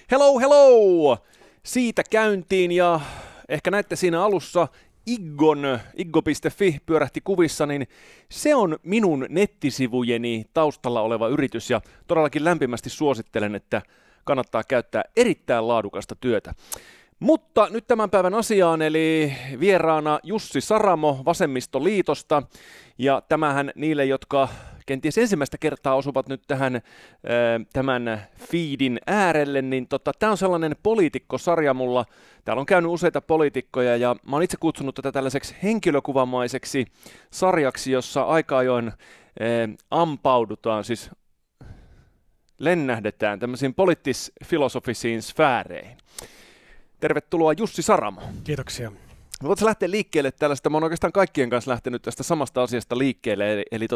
Hello, hello! Siitä käyntiin ja ehkä näette siinä alussa iggo.fi pyörähti kuvissa, niin se on minun nettisivujeni taustalla oleva yritys ja todellakin lämpimästi suosittelen, että kannattaa käyttää erittäin laadukasta työtä. Mutta nyt tämän päivän asiaan, eli vieraana Jussi Saramo Vasemmistoliitosta, ja tämähän niille, jotka kenties ensimmäistä kertaa osuvat nyt tähän tämän feedin äärelle, niin tämä on sellainen poliitikkosarja mulla. Täällä on käynyt useita poliitikkoja ja mä oon itse kutsunut tätä tällaiseksi henkilökuvamaiseksi sarjaksi, jossa aika ajoin ampaudutaan, siis lennähdetään tämmöisiin poliittis-filosofisiin sfääreihin. Tervetuloa Jussi Saramo. Kiitoksia. Voitko lähteä liikkeelle tällaista? Mä oon oikeastaan kaikkien kanssa lähtenyt tästä samasta asiasta liikkeelle, eli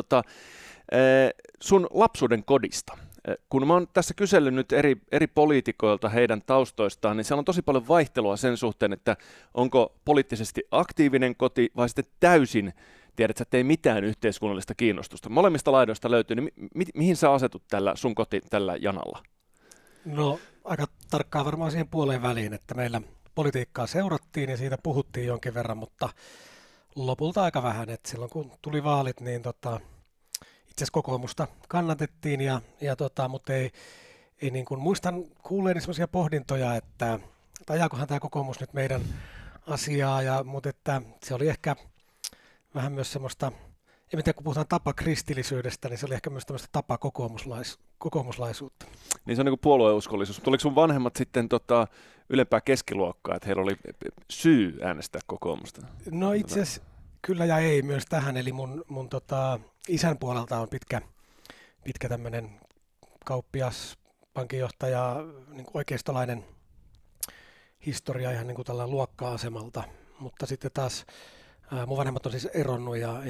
sun lapsuuden kodista. Kun mä oon tässä kysellyt nyt eri poliitikoilta heidän taustoistaan, niin siellä on tosi paljon vaihtelua sen suhteen, että onko poliittisesti aktiivinen koti vai sitten täysin, tiedätkö, että ei mitään yhteiskunnallista kiinnostusta. Molemmista laidoista löytyy, niin mihin sä asetut sun koti tällä janalla? No aika tarkkaan varmaan siihen puoleen väliin, että meillä politiikkaa seurattiin ja siitä puhuttiin jonkin verran, mutta lopulta aika vähän. Et silloin kun tuli vaalit, niin itse asiassa kokoomusta kannatettiin, mutta ei niin kuin, muistan kuulleeni sellaisia pohdintoja, että ajaakohan tämä kokoomus nyt meidän asiaa, mutta että se oli ehkä vähän myös semmoista, en tiedä kun puhutaan tapakristillisyydestä, niin se oli ehkä myös tämmöistä kokoomuslaisuutta. Niin se on niin kuin puolueuskollisuus. Tuliko sun vanhemmat sitten ylempää keskiluokkaa, että heillä oli syy äänestää kokoomusta? No itse asiassa kyllä ja ei myös tähän, eli mun isän puolelta on pitkä tämmöinen kauppias, pankinjohtaja, niin kuin oikeistolainen historia ihan niin kuin tällä luokka-asemalta, mutta sitten taas mun vanhemmat on siis eronnut ja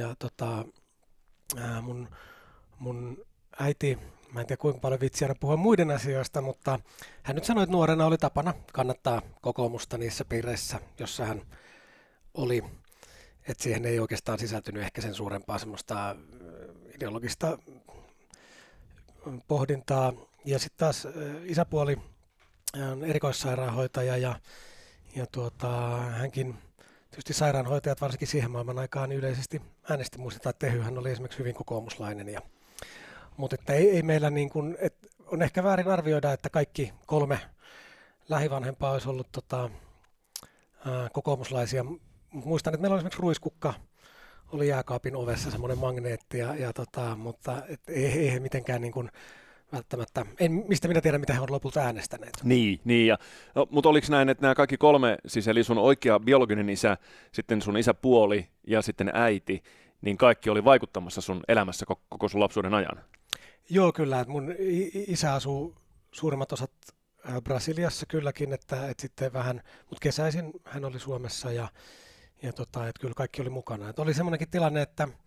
mun äiti, mä en tiedä kuinka paljon vitsiä puhua muiden asioista, mutta hän nyt sanoi, että nuorena oli tapana kannattaa kokoomusta niissä piireissä, jossa hän oli. Että siihen ei oikeastaan sisältynyt ehkä sen suurempaa semmoista ideologista pohdintaa. Ja sitten taas isäpuoli on erikoissairaanhoitaja ja hänkin, tietysti sairaanhoitajat varsinkin siihen maailman aikaan niin yleisesti äänesti, muistetaan, että Tehyhän oli esimerkiksi hyvin kokoomuslainen. Mutta että ei meillä niin kuin, on ehkä väärin arvioida, että kaikki 3 lähivanhempaa olisi ollut kokoomuslaisia. Muistan, että meillä oli esimerkiksi ruiskukka, oli jääkaapin ovessa semmoinen magneetti, mutta ei he mitenkään niin kuin välttämättä, mistä minä tiedän, mitä he on lopulta äänestäneet. Niin mutta oliko näin, että nämä kaikki 3, siis eli sun oikea biologinen isä, sitten sun isäpuoli ja sitten äiti, niin kaikki oli vaikuttamassa sun elämässä koko sun lapsuuden ajan? Joo, kyllä. Että mun isä asuu suurimmat osat Brasiliassa kylläkin, että sitten vähän, mutta kesäisin hän oli Suomessa ja että kyllä kaikki oli mukana. Että oli semmoinenkin tilanne,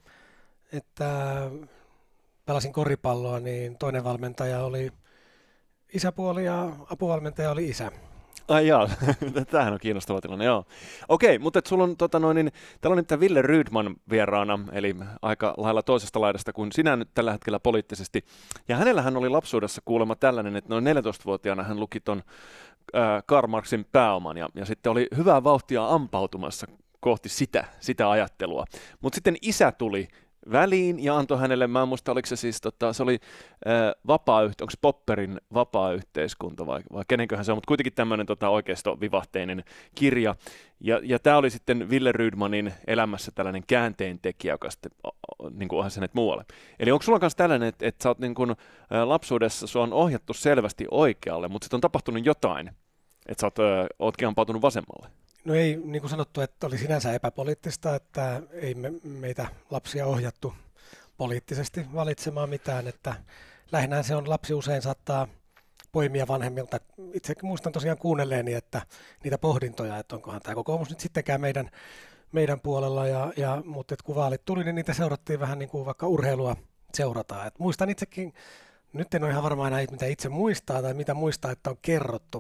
että pelasin koripalloa, niin toinen valmentaja oli isäpuoli ja apuvalmentaja oli isä. Ai jaa, tämähän on kiinnostava tilanne, joo. Okei, mutta sulla on, täällä on nyt Wille Rydman vieraana, eli aika lailla toisesta laidasta kuin sinä nyt tällä hetkellä poliittisesti. Ja hänellähän oli lapsuudessa kuulemma tällainen, että noin 14-vuotiaana hän luki ton Karl Marxin Pääoman, ja sitten oli hyvää vauhtia ampautumassa kohti sitä ajattelua. Mutta sitten isä tuli väliin ja antoi hänelle, mä en muista, oliko se siis, se oli onko Popperin Vapaa-yhteiskunta vai kenenköhän se on, mutta kuitenkin tämmöinen oikeistovivahteinen kirja. Ja tämä oli sitten Wille Rydmanin elämässä tällainen käänteentekijä, joka sitten niin kuin ohjasi hänet muualle. Eli onko sulla myös tällainen, että sä oot niin kuin, lapsuudessa, sua on ohjattu selvästi oikealle, mutta sitten on tapahtunut jotain, että sä ootkin ampautunut vasemmalle? No ei, niin kuin sanottu, että oli sinänsä epäpoliittista, että ei meitä lapsia ohjattu poliittisesti valitsemaan mitään, että lähinnä se on, lapsi usein saattaa poimia vanhemmilta. Itse muistan tosiaan kuunnelleeni, että niitä pohdintoja, että onkohan tämä kokoomus nyt sittenkään meidän puolella, mutta kun vaalit tuli, niin niitä seurattiin vähän niin kuin vaikka urheilua seurataan. Et muistan itsekin, nyt en ole ihan varmaan enää, mitä itse muistaa tai mitä muistaa, että on kerrottu,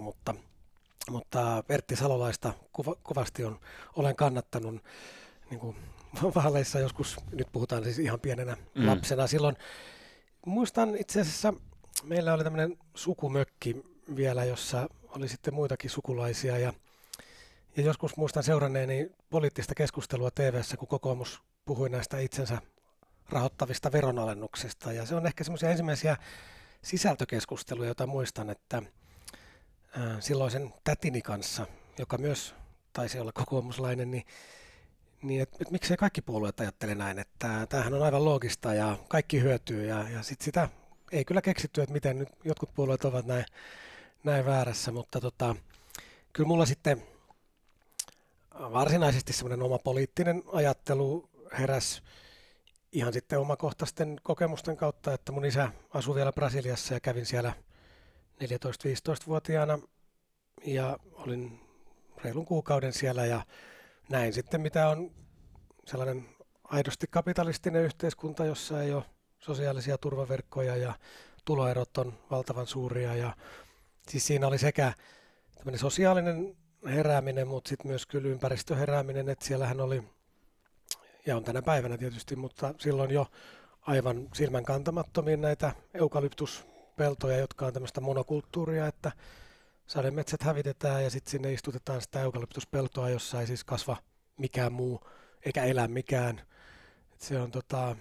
mutta Pertti Salolaista kovasti olen kannattanut niin kuin vaaleissa joskus, nyt puhutaan siis ihan pienenä lapsena. Silloin muistan itse asiassa, meillä oli tämmöinen sukumökki vielä, jossa oli sitten muitakin sukulaisia. Ja joskus muistan seuranneeni poliittista keskustelua TV:ssä, kun kokoomus puhui näistä itsensä rahoittavista veronalennuksista. Ja se on ehkä semmoisia ensimmäisiä sisältökeskusteluja, joita muistan, että silloisen tätini kanssa, joka myös taisi olla kokoomuslainen, niin että miksei kaikki puolueet ajattele näin, että tämähän on aivan loogista ja kaikki hyötyy. Ja sitten sitä ei kyllä keksitty, että miten nyt jotkut puolueet ovat näin väärässä, mutta kyllä mulla sitten varsinaisesti semmoinen oma poliittinen ajattelu heräsi ihan sitten omakohtaisten kokemusten kautta, että mun isä asui vielä Brasiliassa ja kävin siellä 14-15-vuotiaana ja olin reilun kuukauden siellä ja näin sitten, mitä on sellainen aidosti kapitalistinen yhteiskunta, jossa ei ole sosiaalisia turvaverkkoja ja tuloerot on valtavan suuria. Ja siis siinä oli sekä tämmöinen sosiaalinen herääminen, mutta sitten myös kyllä ympäristöherääminen, että siellähän oli, ja on tänä päivänä tietysti, mutta silloin jo aivan silmän kantamattomia näitä eukalyptuspeltoja, jotka on tämmöistä monokulttuuria, että sademetsät hävitetään ja sitten sinne istutetaan sitä eukalyptuspeltoa, jossa ei siis kasva mikään muu eikä elä mikään. Et se on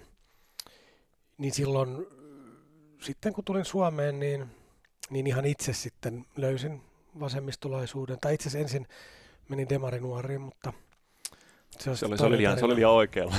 niin silloin sitten kun tulin Suomeen, niin ihan itse sitten löysin vasemmistolaisuuden. Tai itse asiassa ensin menin demarinuoriin, mutta se oli liian oikealla.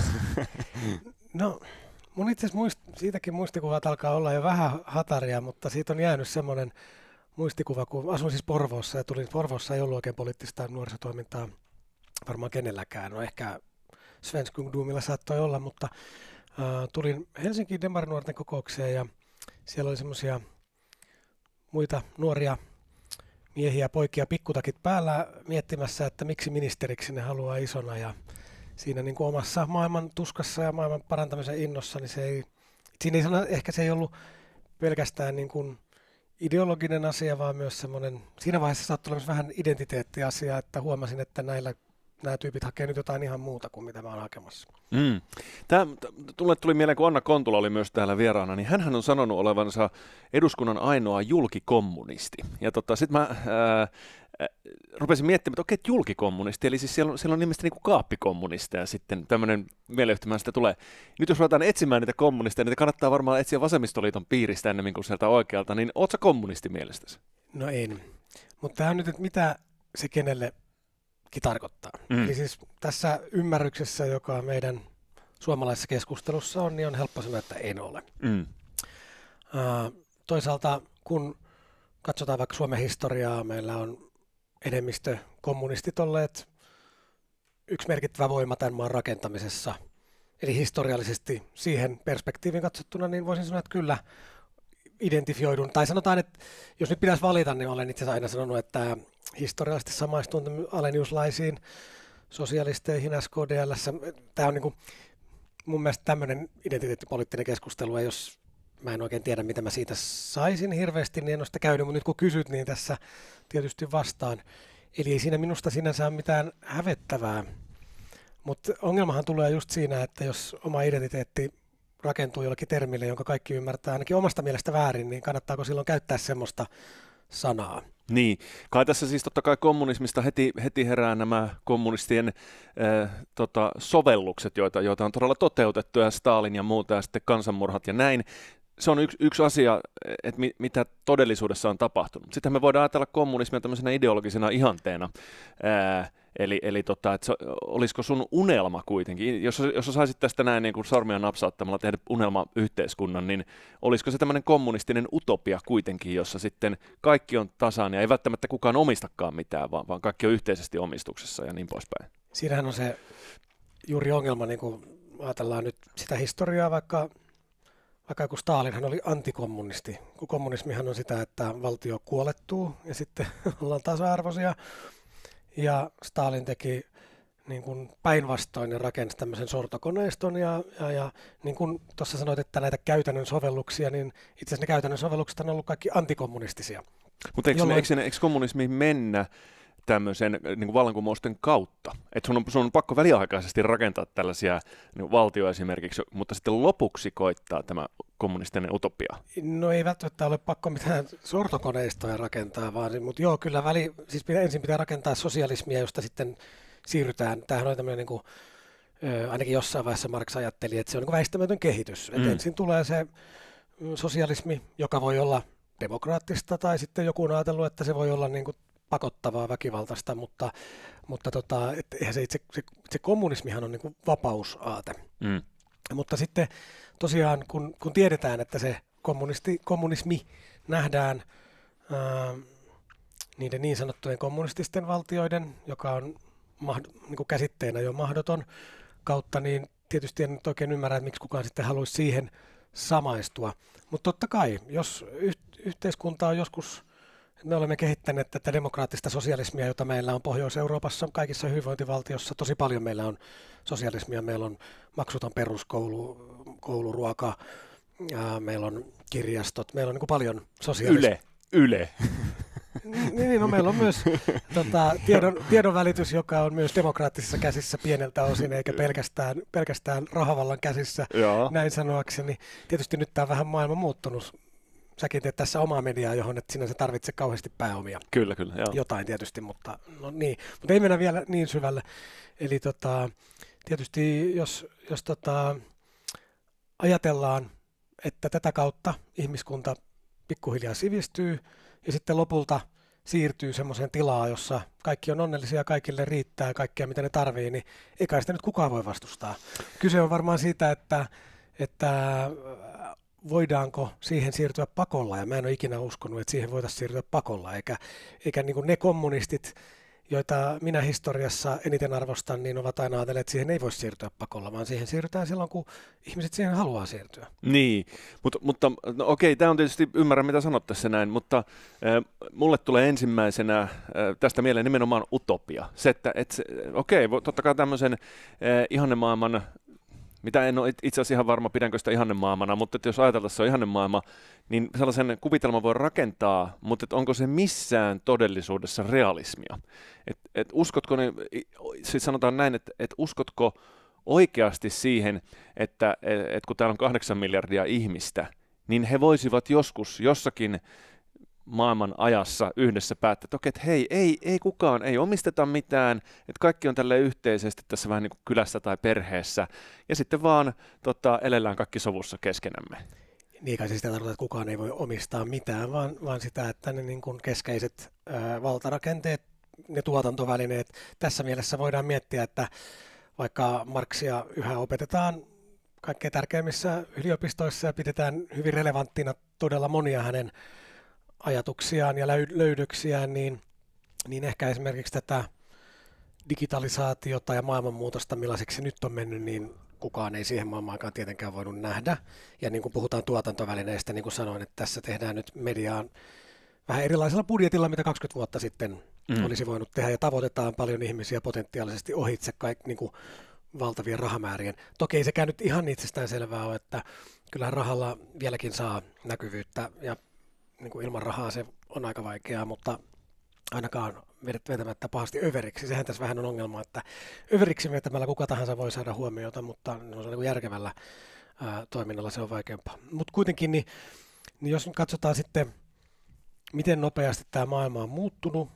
No, mun itse asiassa siitäkin muistikuvat alkaa olla jo vähän hataria, mutta siitä on jäänyt semmoinen muistikuva, kun asuin siis Porvoossa ja Porvoossa ei ollut oikein poliittista nuorisotoimintaa varmaan kenelläkään. No ehkä Svensk Ungdomilla saattoi olla, mutta tulin Helsingin demarinuorten kokoukseen ja siellä oli semmoisia muita nuoria miehiä, poikia, pikkutakit päällä miettimässä, että miksi ministeriksi ne haluaa isona ja siinä niin kuin omassa maailman tuskassa ja maailman parantamisen innossa, niin ehkä se ei ollut pelkästään niin kuin ideologinen asia, vaan myös semmoinen, siinä vaiheessa saattoi olla vähän identiteettiasia, että huomasin, että nämä tyypit hakee nyt jotain ihan muuta kuin mitä mä oon hakemassa. Tuli mieleen, kun Anna Kontula oli myös täällä vieraana, niin hänhän on sanonut olevansa eduskunnan ainoa julkikommunisti. Ja sitten mä rupesin miettimään, että okei, julkikommunisti, eli siis siellä on nimesti niin kuin kaappikommunisteja sitten, tämmöinen mieleyhtymä sitä tulee. Nyt jos ruvetaan etsimään niitä kommunisteja, niitä kannattaa varmaan etsiä vasemmistoliiton piiristä ennemmin kuin sieltä oikealta, niin ootko sä kommunisti mielestäsi? No en, mutta tämä on nyt, että mitä se kenellekin tarkoittaa. Eli siis tässä ymmärryksessä, joka meidän suomalaisessa keskustelussa on, niin on helppo sanoa, että en ole. Toisaalta, kun katsotaan vaikka Suomen historiaa, meillä on enemmistö kommunistit olleet yksi merkittävä voima tämän maan rakentamisessa. Eli historiallisesti siihen perspektiivin katsottuna, niin voisin sanoa, että kyllä identifioidun. Tai sanotaan, että jos nyt pitäisi valita, niin olen itse asiassa aina sanonut, että historiallisesti samaistun aleniuslaisiin, sosialisteihin, SKDL:ssä. Tämä on niin kuin mun mielestä tämmöinen identiteettipoliittinen keskustelu, ja jos mä en oikein tiedä, mitä mä siitä saisin hirveästi, niin en ole sitä käynyt, mutta nyt kun kysyt, niin tässä tietysti vastaan. Eli ei siinä minusta sinänsä ole mitään hävettävää, mutta ongelmahan tulee just siinä, että jos oma identiteetti rakentuu jollakin termille, jonka kaikki ymmärtää ainakin omasta mielestä väärin, niin kannattaako silloin käyttää semmoista sanaa? Niin, kai tässä siis totta kai kommunismista heti herää nämä kommunistien sovellukset, joita on todella toteutettu, ja Stalin ja muuta, ja sitten kansanmurhat ja näin. Se on yksi asia, että mitä todellisuudessa on tapahtunut. Sitten me voidaan ajatella kommunismia tämmöisenä ideologisena ihanteena. Eli että olisiko sun unelma kuitenkin, jos sä saisit tästä näin niin kuin sormia napsauttamalla tehdä unelmayhteiskunnan, niin olisiko se tämmöinen kommunistinen utopia kuitenkin, jossa sitten kaikki on tasan ja ei välttämättä kukaan omistakaan mitään, vaan kaikki on yhteisesti omistuksessa ja niin poispäin? Siinähän on se juuri ongelma, niin kuin ajatellaan nyt sitä historiaa, vaikka kun Stalinhan oli antikommunisti, kun kommunismihan on sitä, että valtio kuolettuu ja sitten ollaan tasa-arvoisia. Ja Stalin teki niin kuin päinvastoin ja rakensi tämmöisen sortokoneiston ja niin kuin tuossa sanoit, että näitä käytännön sovelluksia, niin itse asiassa ne käytännön sovellukset on ollut kaikki antikommunistisia. Mutta eikö kommunismiin mennä tämmöisen niin kuin vallankumousten kautta. Että sun on pakko väliaikaisesti rakentaa tällaisia niin valtio esimerkiksi, mutta sitten lopuksi koittaa tämä kommunistinen utopia. No ei välttämättä ole pakko mitään sortokoneistoja rakentaa, vaan, mutta joo, kyllä siis ensin pitää rakentaa sosialismia, josta sitten siirrytään. Tämähän on tämmöinen, niin kuin, ainakin jossain vaiheessa Marx ajatteli, että se on niin kuin väistämätön kehitys. Että ensin tulee se sosialismi, joka voi olla demokraattista, tai sitten joku on ajatellut, että se voi olla niin kuin pakottavaa, väkivaltaista, mutta eihän se kommunismihan on niin kuin vapausaate. Mutta sitten tosiaan, kun tiedetään, että se kommunismi nähdään niiden niin sanottujen kommunististen valtioiden, joka on niin kuin käsitteenä jo mahdoton kautta, niin tietysti en nyt oikein ymmärrä, että miksi kukaan sitten haluaisi siihen samaistua. Mutta totta kai, jos yhteiskunta on joskus, me olemme kehittäneet tätä demokraattista sosialismia, jota meillä on Pohjois-Euroopassa, kaikissa hyvinvointivaltioissa, tosi paljon meillä on sosialismia, meillä on maksuton peruskoulu, kouluruoka, meillä on kirjastot, meillä on niin kuin paljon sosialismia. Yle. Niin, no meillä on myös tiedonvälitys, joka on myös demokraattisissa käsissä pieneltä osin, eikä pelkästään rahavallan käsissä, näin sanoakseni. Tietysti nyt tämä on vähän maailma muuttunut. Säkin teet tässä omaa mediaa, johon et sinänsä tarvitse kauheasti pääomia. Kyllä, joo. Jotain tietysti, mutta no niin. Mutta ei mennä vielä niin syvälle. Eli tietysti jos ajatellaan, että tätä kautta ihmiskunta pikkuhiljaa sivistyy ja sitten lopulta siirtyy semmoiseen tilaan, jossa kaikki on onnellisia, kaikille riittää kaikkea, mitä ne tarvii, niin ei kai sitä nyt kukaan voi vastustaa. Kyse on varmaan siitä, että voidaanko siihen siirtyä pakolla, ja mä en ole ikinä uskonut, että siihen voitaisiin siirtyä pakolla, eikä niin kuin ne kommunistit, joita minä historiassa eniten arvostan, niin ovat aina ajatelleet, että siihen ei voi siirtyä pakolla, vaan siihen siirrytään silloin, kun ihmiset siihen haluaa siirtyä. Niin, mutta no okei, tämä on tietysti, ymmärrän mitä sanot tässä näin, mutta mulle tulee ensimmäisenä tästä mieleen nimenomaan utopia. Se, että totta kai tämmöisen ihannemaailman, mitä en ole itse asiassa ihan varma, pidänkö sitä ihannemaailmana, mutta jos ajatellaan, että se on ihannemaailma, niin sellaisen kuvitelman voi rakentaa, mutta onko se missään todellisuudessa realismia? Uskotko, siis sanotaan näin, että uskotko oikeasti siihen, että kun täällä on 8 miljardia ihmistä, niin he voisivat joskus jossakin maailman ajassa yhdessä päättää, että okei, että hei, ei kukaan, ei omisteta mitään, että kaikki on tälleen yhteisesti tässä vähän niin kuin kylässä tai perheessä, ja sitten vaan elellään kaikki sovussa keskenämme. Niin kai se sitä tarkoittaa, että kukaan ei voi omistaa mitään, vaan sitä, että ne niin kuin keskeiset valtarakenteet, ne tuotantovälineet, tässä mielessä voidaan miettiä, että vaikka Marxia yhä opetetaan kaikkein tärkeimmissä yliopistoissa ja pidetään hyvin relevanttina todella monia hänen ajatuksiaan ja löydöksiään, niin ehkä esimerkiksi tätä digitalisaatiota ja maailmanmuutosta, millaiseksi se nyt on mennyt, niin kukaan ei siihen maailmaankaan tietenkään voinut nähdä. Ja niin kuin puhutaan tuotantovälineistä, niin kuin sanoin, että tässä tehdään nyt mediaan vähän erilaisella budjetilla, mitä 20 vuotta sitten olisi voinut tehdä, ja tavoitetaan paljon ihmisiä potentiaalisesti ohitse niin kuin valtavien rahamäärien. Toki ei sekään nyt ihan itsestään selvää ole, että kyllähän rahalla vieläkin saa näkyvyyttä, ja niin kuin ilman rahaa se on aika vaikeaa, mutta ainakaan vetämättä pahasti överiksi. Sehän tässä vähän on ongelma, että överiksi vetämällä kuka tahansa voi saada huomiota, mutta se on niin kuin järkevällä toiminnalla se on vaikeampaa. Mutta kuitenkin, niin jos nyt katsotaan sitten, miten nopeasti tämä maailma on muuttunut,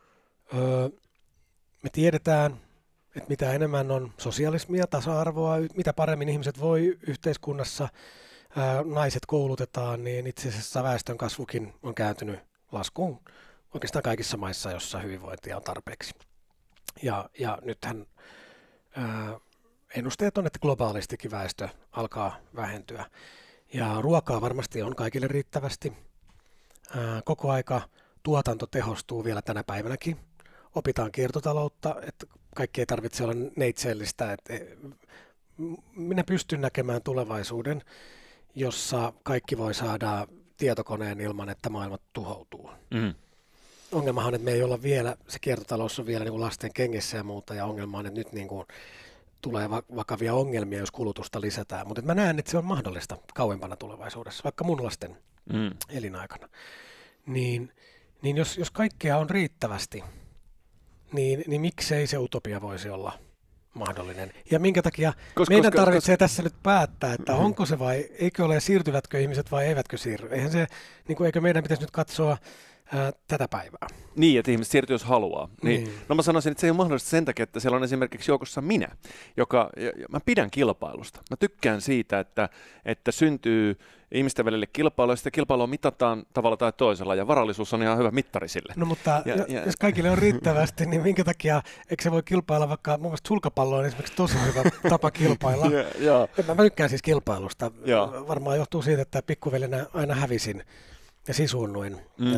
me tiedetään, että mitä enemmän on sosialismia, tasa-arvoa, mitä paremmin ihmiset voi yhteiskunnassa, naiset koulutetaan, niin itse asiassa väestönkasvukin on kääntynyt laskuun oikeastaan kaikissa maissa, jossa hyvinvointia on tarpeeksi. Ja nythän ennusteet on, että globaalistikin väestö alkaa vähentyä. Ja ruokaa varmasti on kaikille riittävästi. Koko aika tuotanto tehostuu vielä tänä päivänäkin. Opitaan kiertotaloutta, että kaikki ei tarvitse olla neitsellistä. Minä pystyn näkemään tulevaisuuden, jossa kaikki voi saada tietokoneen ilman, että maailma tuhoutuu. Ongelmahan on, että me ei olla vielä, se kiertotalous on vielä niin kuin lasten kengissä ja muuta, ja ongelma on, että nyt niin kuin tulee vakavia ongelmia, jos kulutusta lisätään. Mutta mä näen, että se on mahdollista kauempana tulevaisuudessa, vaikka mun lasten elinaikana. Niin jos kaikkea on riittävästi, niin miksei se utopia voisi olla mahdollinen? Ja minkä takia meidän tarvitsee tässä nyt päättää, että onko se vai eikö ole, siirtyvätkö ihmiset vai eivätkö siirry? Eihän se, niin kuin, eikö meidän pitäisi nyt katsoa tätä päivää? Niin, että ihmiset siirtyy, jos haluaa. Niin. No mä sanoisin, että se ei ole mahdollista sen takia, että siellä on esimerkiksi joukossa minä, mä pidän kilpailusta. Mä tykkään siitä, että syntyy ihmisten välille kilpailua, ja sitä kilpailua mitataan tavalla tai toisella, ja varallisuus on ihan hyvä mittari sille. No mutta jos kaikille on riittävästi, niin minkä takia, eikö se voi kilpailla, vaikka mun mielestä sulkapallo on esimerkiksi tosi hyvä tapa kilpailla. Mä tykkään siis kilpailusta. Varmaan johtuu siitä, että pikkuvelinä aina hävisin ja sisuunnuin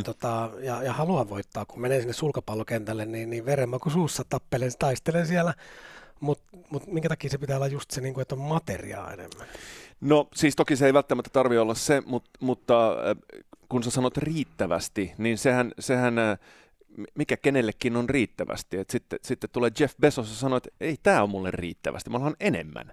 ja haluan voittaa, kun menen sinne sulkapallokentälle, niin verenmaku suussa taistelen siellä, mutta minkä takia se pitää olla just se, että on materiaa enemmän? No siis toki se ei välttämättä tarvitse olla se, mutta kun sä sanot riittävästi, niin sehän mikä kenellekin on riittävästi. Et sitten tulee Jeff Bezos ja sanoo, että ei tämä on mulle riittävästi, mä haluan enemmän.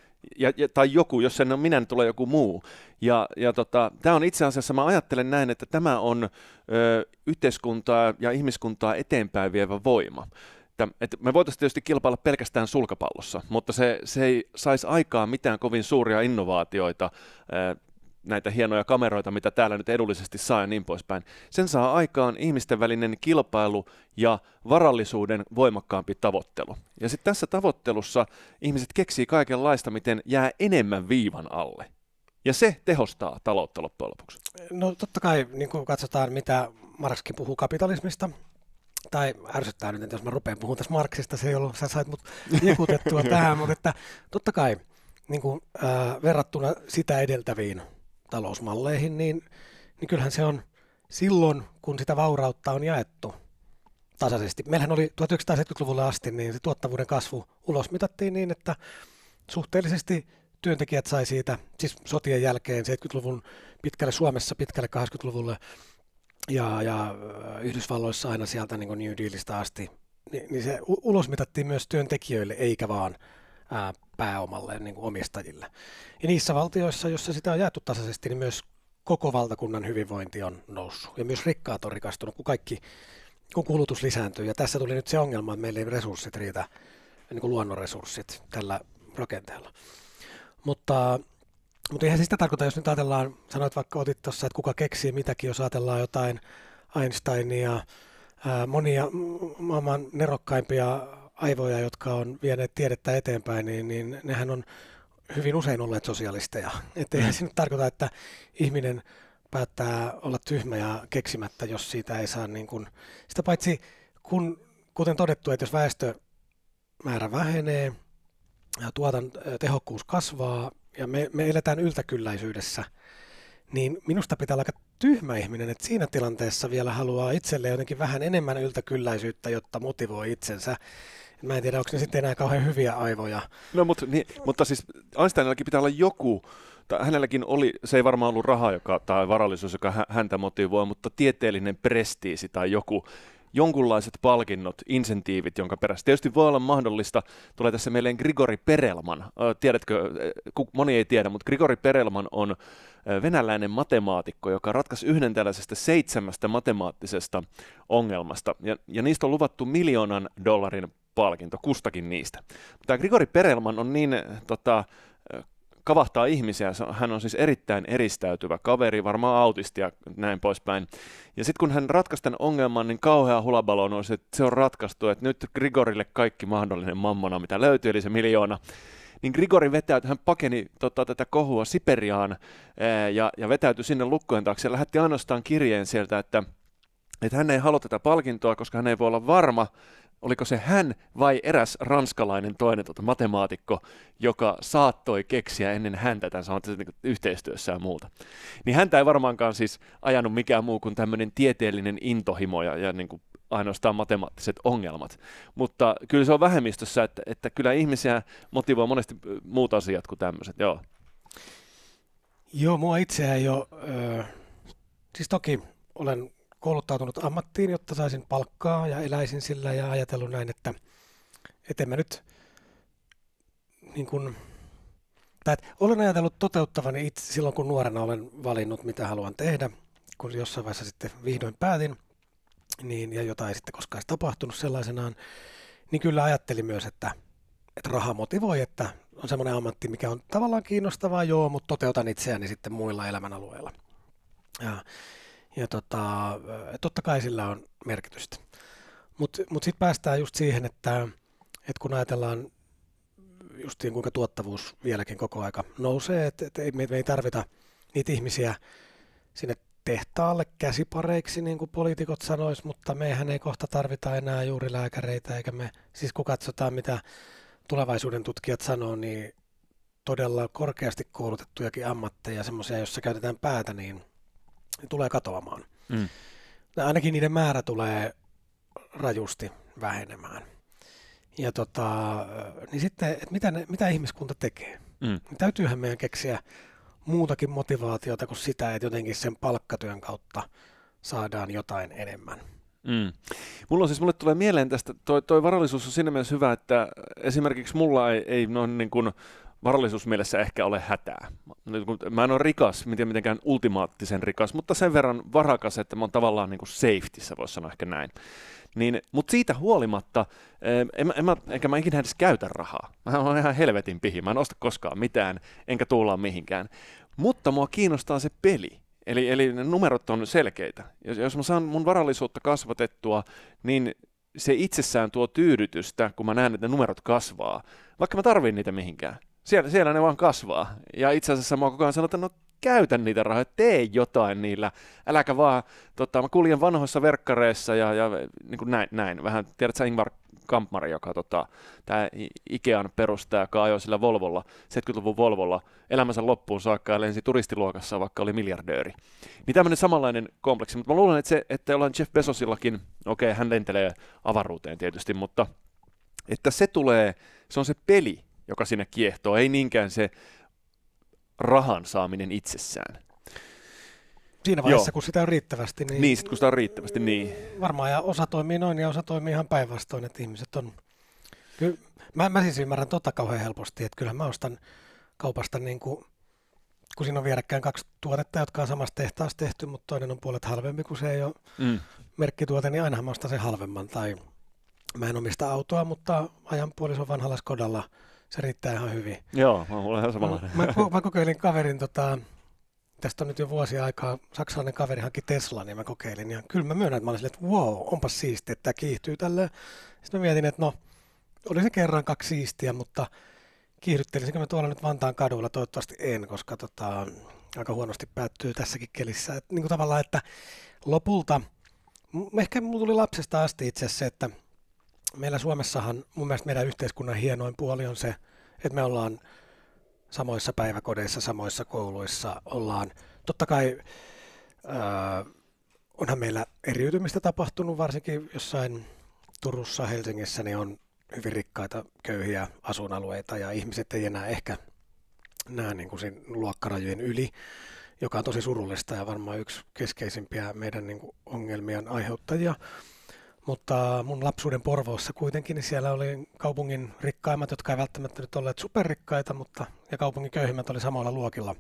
Tai joku, jos sen on minä, niin tulee joku muu. Tämä on itse asiassa, mä ajattelen näin, että tämä on yhteiskuntaa ja ihmiskuntaa eteenpäin vievä voima. Että me voitaisiin tietysti kilpailla pelkästään sulkapallossa, mutta se ei saisi aikaan mitään kovin suuria innovaatioita, näitä hienoja kameroita, mitä täällä nyt edullisesti saa ja niin poispäin. Sen saa aikaan ihmisten välinen kilpailu ja varallisuuden voimakkaampi tavoittelu. Ja sitten tässä tavoittelussa ihmiset keksii kaikenlaista, miten jää enemmän viivan alle. Ja se tehostaa taloutta loppujen lopuksi. No totta kai, niin kun katsotaan, mitä Marxkin puhuu kapitalismista, tai ärsyttää nyt, että jos mä rupean puhumaan tässä Marxista, se ei ollut, sä sait mut jekutettua tähän, mutta että totta kai niin kuin, verrattuna sitä edeltäviin talousmalleihin, niin kyllähän se on silloin, kun sitä vaurautta on jaettu tasaisesti. Meillähän oli 1970-luvulle asti, niin se tuottavuuden kasvu ulosmitattiin niin, että suhteellisesti työntekijät sai siitä, siis sotien jälkeen 70-luvun pitkälle Suomessa, pitkälle 80-luvulle, ja Yhdysvalloissa aina sieltä niin kuin New Dealista asti, niin se ulosmitattiin myös työntekijöille, eikä vaan pääomalle, niin kuin omistajille. Ja niissä valtioissa, joissa sitä on jaettu tasaisesti, niin myös koko valtakunnan hyvinvointi on noussut. Ja myös rikkaat on rikastunut, kun kulutus lisääntyy. Ja tässä tuli nyt se ongelma, että meillä ei resurssit riitä, niin kuin luonnonresurssit tällä rakenteella. Mutta eihän sitä tarkoita, jos nyt ajatellaan, sanoit vaikka otit tuossa, että kuka keksii mitäkin, jos ajatellaan jotain Einsteinia, monia maailman nerokkaimpia aivoja, jotka on vieneet tiedettä eteenpäin, niin nehän on hyvin usein olleet sosialisteja. Että eihän se nyt tarkoita, että ihminen päättää olla tyhmä ja keksimättä, jos siitä ei saa niin kuin, sitä paitsi kuten todettu, että jos väestömäärä vähenee ja tehokkuus kasvaa, ja me eletään yltäkylläisyydessä, niin minusta pitää olla aika tyhmä ihminen, että siinä tilanteessa vielä haluaa itselleen jotenkin vähän enemmän yltäkylläisyyttä, jotta motivoi itsensä. Mä en tiedä, onko ne sitten enää kauhean hyviä aivoja. No, mutta siis Einsteinillakin pitää olla joku, tai hänelläkin oli, se ei varmaan ollut raha tai varallisuus, joka häntä motivoi, mutta tieteellinen prestiisi tai jonkunlaiset palkinnot, insentiivit, jonka perässä. Tietysti voi olla mahdollista, tulee tässä mieleen Grigori Perelman. Tiedätkö, moni ei tiedä, mutta Grigori Perelman on venäläinen matemaatikko, joka ratkaisi yhden tällaisesta 7 matemaattisesta ongelmasta. Ja niistä on luvattu $1 miljoonan palkinto kustakin niistä. Tämä Grigori Perelman on niin kavahtaa ihmisiä. Hän on siis erittäin eristäytyvä kaveri, varmaan autisti ja näin poispäin. Ja sitten kun hän ratkaisi tämän ongelman, niin kauhea hulabalon on se, että se on ratkaistu, että nyt Grigorille kaikki mahdollinen mammona, mitä löytyy, eli se 1 miljoona. Niin Grigori vetäytyi, hän pakeni tätä kohua Siperiaan ja vetäytyi sinne lukkojen taakse ja lähetti ainoastaan kirjeen sieltä, että hän ei halua tätä palkintoa, koska hän ei voi olla varma, oliko se hän vai eräs ranskalainen toinen matemaatikko, joka saattoi keksiä ennen häntä tämän saman yhteistyössä ja muuta. Niin häntä ei varmaankaan siis ajanut mikään muu kuin tämmöinen tieteellinen intohimo ja niin kuin ainoastaan matemaattiset ongelmat. Mutta kyllä se on vähemmistössä, että kyllä ihmisiä motivoi monesti muut asiat kuin tämmöiset. Joo, mua itseään jo, siis toki olen kouluttautunut ammattiin, jotta saisin palkkaa ja eläisin sillä ja ajatellut näin, että en mä nyt niin kuin, olen ajatellut toteuttavani itse silloin, kun nuorena olen valinnut, mitä haluan tehdä, kun jossain vaiheessa sitten vihdoin päätin. niin, ja jota ei sitten koskaan edes tapahtunut sellaisenaan, niin kyllä ajattelin myös, että raha motivoi, että on semmoinen ammatti, mikä on tavallaan kiinnostavaa, joo, mutta toteutan itseäni sitten muilla elämänalueilla. Ja totta kai sillä on merkitystä. Mutta sitten päästään just siihen, että kun ajatellaan justiin kuinka tuottavuus vieläkin koko aika nousee, että me ei tarvita niitä ihmisiä sinne tehtaalle käsipareiksi, niin kuin poliitikot sanois, mutta mehän ei kohta tarvita enää juuri lääkäreitä, eikä me, siis kun katsotaan mitä tulevaisuuden tutkijat sanoo, niin todella korkeasti koulutettujakin ammatteja, semmoisia, joissa käytetään päätä, niin tulee katoamaan. Ainakin niiden määrä tulee rajusti vähenemään. Ja niin sitten, että mitä ihmiskunta tekee? Niin täytyyhän meidän keksiä muutakin motivaatiota kuin sitä, että jotenkin sen palkkatyön kautta saadaan jotain enemmän. Mulle tulee mieleen tästä, toi varallisuus on siinä mielessä hyvä, että esimerkiksi mulla ei noin niin kuin varallisuusmielessä ehkä ole hätää. Mä en ole rikas, mitenkään ultimaattisen rikas, mutta sen verran varakas, että mä oon tavallaan niin kuin safetyssä, voisi sanoa ehkä näin. Mutta siitä huolimatta, enkä mä ikinä edes käytä rahaa. Mä oon ihan helvetin pihi, mä en osta koskaan mitään, enkä tuulaa mihinkään. Mutta mua kiinnostaa se peli. Eli ne numerot on selkeitä. Jos mä saan mun varallisuutta kasvatettua, niin se itsessään tuo tyydytystä, kun mä näen, että ne numerot kasvaa. Vaikka mä tarviin niitä mihinkään. Siellä ne vaan kasvaa. Ja itse asiassa mä koko ajan sanon, että no käytä niitä rahoja, tee jotain niillä. Äläkä vaan, mä kuljen vanhoissa verkkareissa ja niin kuin näin. Vähän, tiedätkö Ingvar Kamprad, joka tämä Ikean perustaja, joka ajoi sillä Volvolla, 70-luvun Volvolla, elämänsä loppuun saakka ja lensi turistiluokassa, vaikka oli miljardööri. Niin tämmöinen samanlainen kompleksi, mutta mä luulen, että ollaan Jeff Bezosillakin, okei, hän lentelee avaruuteen tietysti, mutta että se on se peli, joka sinne kiehtoo, ei niinkään se rahan saaminen itsessään. Siinä vaiheessa, kun sitä on riittävästi. Niin, kun sitä on riittävästi, niin. Varmaan, ja osa toimii noin, ja osa toimii ihan päinvastoin, että ihmiset on. Kyllä, mä siis ymmärrän kauhean helposti, että kyllähän mä ostan kaupasta, niin kun siinä on vierekkäin 2 tuotetta, jotka on samasta tehtaasta tehty, mutta toinen on puolet halvempi, kun se ei ole merkkituote, niin ainahan mä ostan sen halvemman. Tai mä en omista autoa, mutta ajan puolison vanhalla Skodalla. Se riittää ihan hyvin. Joo, mä olen ihan samanlainen. Mä kokeilin kaverin, tästä on nyt jo vuosia aikaa, saksalainen kaveri hankki Teslan ja mä kokeilin. Ja kyllä mä myönnän, että mä olin silleen, että wow, onpas siistiä, että tämä kiihtyy tälleen. Sitten mä mietin, että no, oli se kerran 2 siistiä, mutta kiihdyttelisinkö mä tuolla nyt Vantaan kadulla? Toivottavasti en, koska aika huonosti päättyy tässäkin kelissä. Et, niin kuin tavallaan, että lopulta, ehkä mulla tuli lapsesta asti itse asiassa se, että meillä Suomessahan mun mielestä meidän yhteiskunnan hienoin puoli on se, että me ollaan samoissa päiväkodeissa, samoissa kouluissa, ollaan, totta kai onhan meillä eriytymistä tapahtunut, varsinkin jossain Turussa, Helsingissä, niin on hyvin rikkaita, köyhiä asuinalueita ja ihmiset ei enää ehkä näe niin kuin siinä luokkarajojen yli, joka on tosi surullista ja varmaan yksi keskeisimpiä meidän niin kuin ongelmien aiheuttajia. Mutta mun lapsuuden Porvoossa kuitenkin, niin siellä oli kaupungin rikkaimmat, jotka ei välttämättä nyt olleet superrikkaita, ja kaupungin köyhimmät oli samalla luokilla.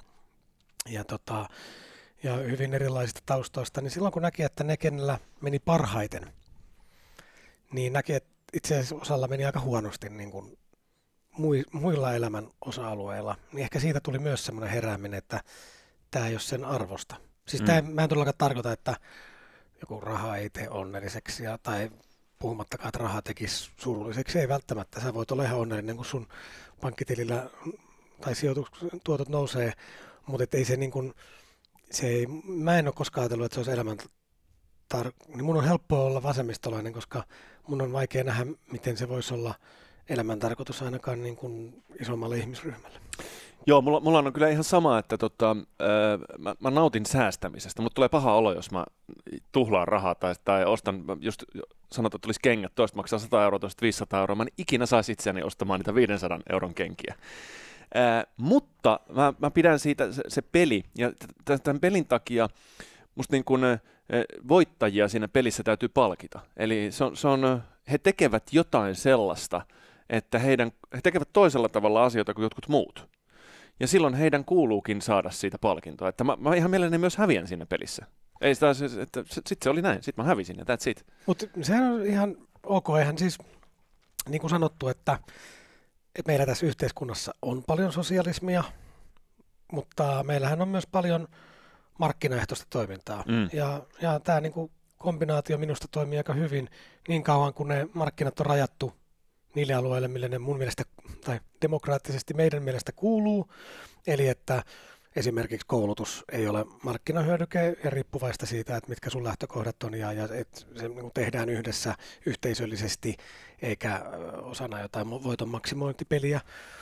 Ja hyvin erilaisista taustoista, niin silloin kun näki, että ne, kenellä meni parhaiten, niin näki, että itse asiassa osalla meni aika huonosti niin kuin muilla elämän osa-alueilla, niin ehkä siitä tuli myös semmoinen herääminen, että tämä ei ole sen arvosta. Siis mä en todellakaan tarkoita, että joku raha ei tee onnelliseksi, tai puhumattakaan, että raha tekisi surulliseksi. Ei välttämättä. Sä voit olla ihan onnellinen, kun sun pankkitilillä tai sijoitustuotot nousee, mutta ei se niin kuin, mä en ole koskaan ajatellut, että se olisi elämän niin mun on helppoa olla vasemmistolainen, koska mun on vaikea nähdä, miten se voisi olla elämän tarkoitus ainakaan niin kuin isommalle ihmisryhmälle. Joo, mulla on kyllä ihan sama, että mä nautin säästämisestä. Mulla tulee paha olo, jos mä tuhlaan rahaa tai ostan, just sanotaan, että tulisi kengät, toista maksaa 100 euroa, toista 500 euroa. Mä en ikinä saisi itseäni ostamaan niitä 500 euron kenkiä. Mutta mä pidän siitä se peli, ja tämän pelin takia musta niin kuin voittajia siinä pelissä täytyy palkita. Eli he tekevät jotain sellaista, että he tekevät toisella tavalla asioita kuin jotkut muut. Ja silloin heidän kuuluukin saada siitä palkintoa. Että mä ihan mielelläni myös häviän siinä pelissä. Ei sitä, että sitten se oli näin, sitten mä hävisin ja that's it. Mutta sehän on ihan ok, eihän siis niin kuin sanottu, että meillä tässä yhteiskunnassa on paljon sosialismia, mutta meillähän on myös paljon markkinaehtoista toimintaa. Ja tämä niin kuin kombinaatio minusta toimii aika hyvin niin kauan, kun ne markkinat on rajattu niille alueille, mille ne mun mielestä tai demokraattisesti meidän mielestä kuuluu. Eli että esimerkiksi koulutus ei ole markkinahyödyke ja riippuvaista siitä, että mitkä sun lähtökohdat on ja että se niin tehdään yhdessä yhteisöllisesti eikä osana jotain voiton maksimointipeliä.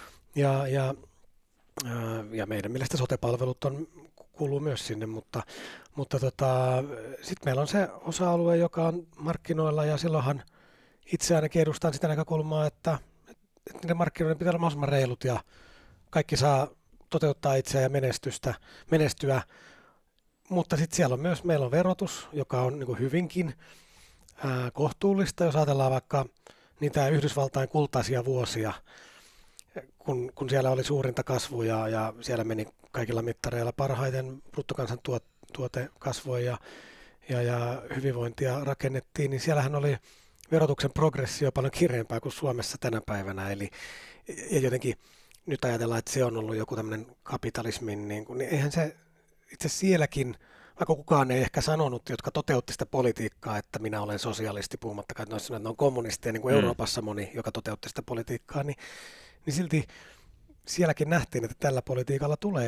Ja meidän mielestä sote-palvelut kuuluu myös sinne, mutta sitten meillä on se osa-alue, joka on markkinoilla ja silloinhan itse ainakin edustan sitä näkökulmaa, että niiden markkinoiden pitää olla mahdollisimman reilut ja kaikki saa toteuttaa itseään ja menestyä, mutta sitten siellä on myös, meillä on verotus, joka on niin kuin hyvinkin kohtuullista, jos ajatellaan vaikka niitä Yhdysvaltain kultaisia vuosia, kun siellä oli suurinta kasvua ja siellä meni kaikilla mittareilla parhaiten bruttokansantuote kasvoi ja hyvinvointia rakennettiin, niin siellähän oli verotuksen progressio paljon kireempää kuin Suomessa tänä päivänä, eli ja jotenkin nyt ajatellaan, että se on ollut joku tämmöinen kapitalismin, niin eihän se itse sielläkin, vaikka kukaan ei ehkä sanonut, jotka toteutti sitä politiikkaa, että minä olen sosialisti, puhumattakaan, että ne on kommunisteja, niin kuin Euroopassa moni, joka toteutti sitä politiikkaa, niin silti sielläkin nähtiin, että tällä politiikalla tulee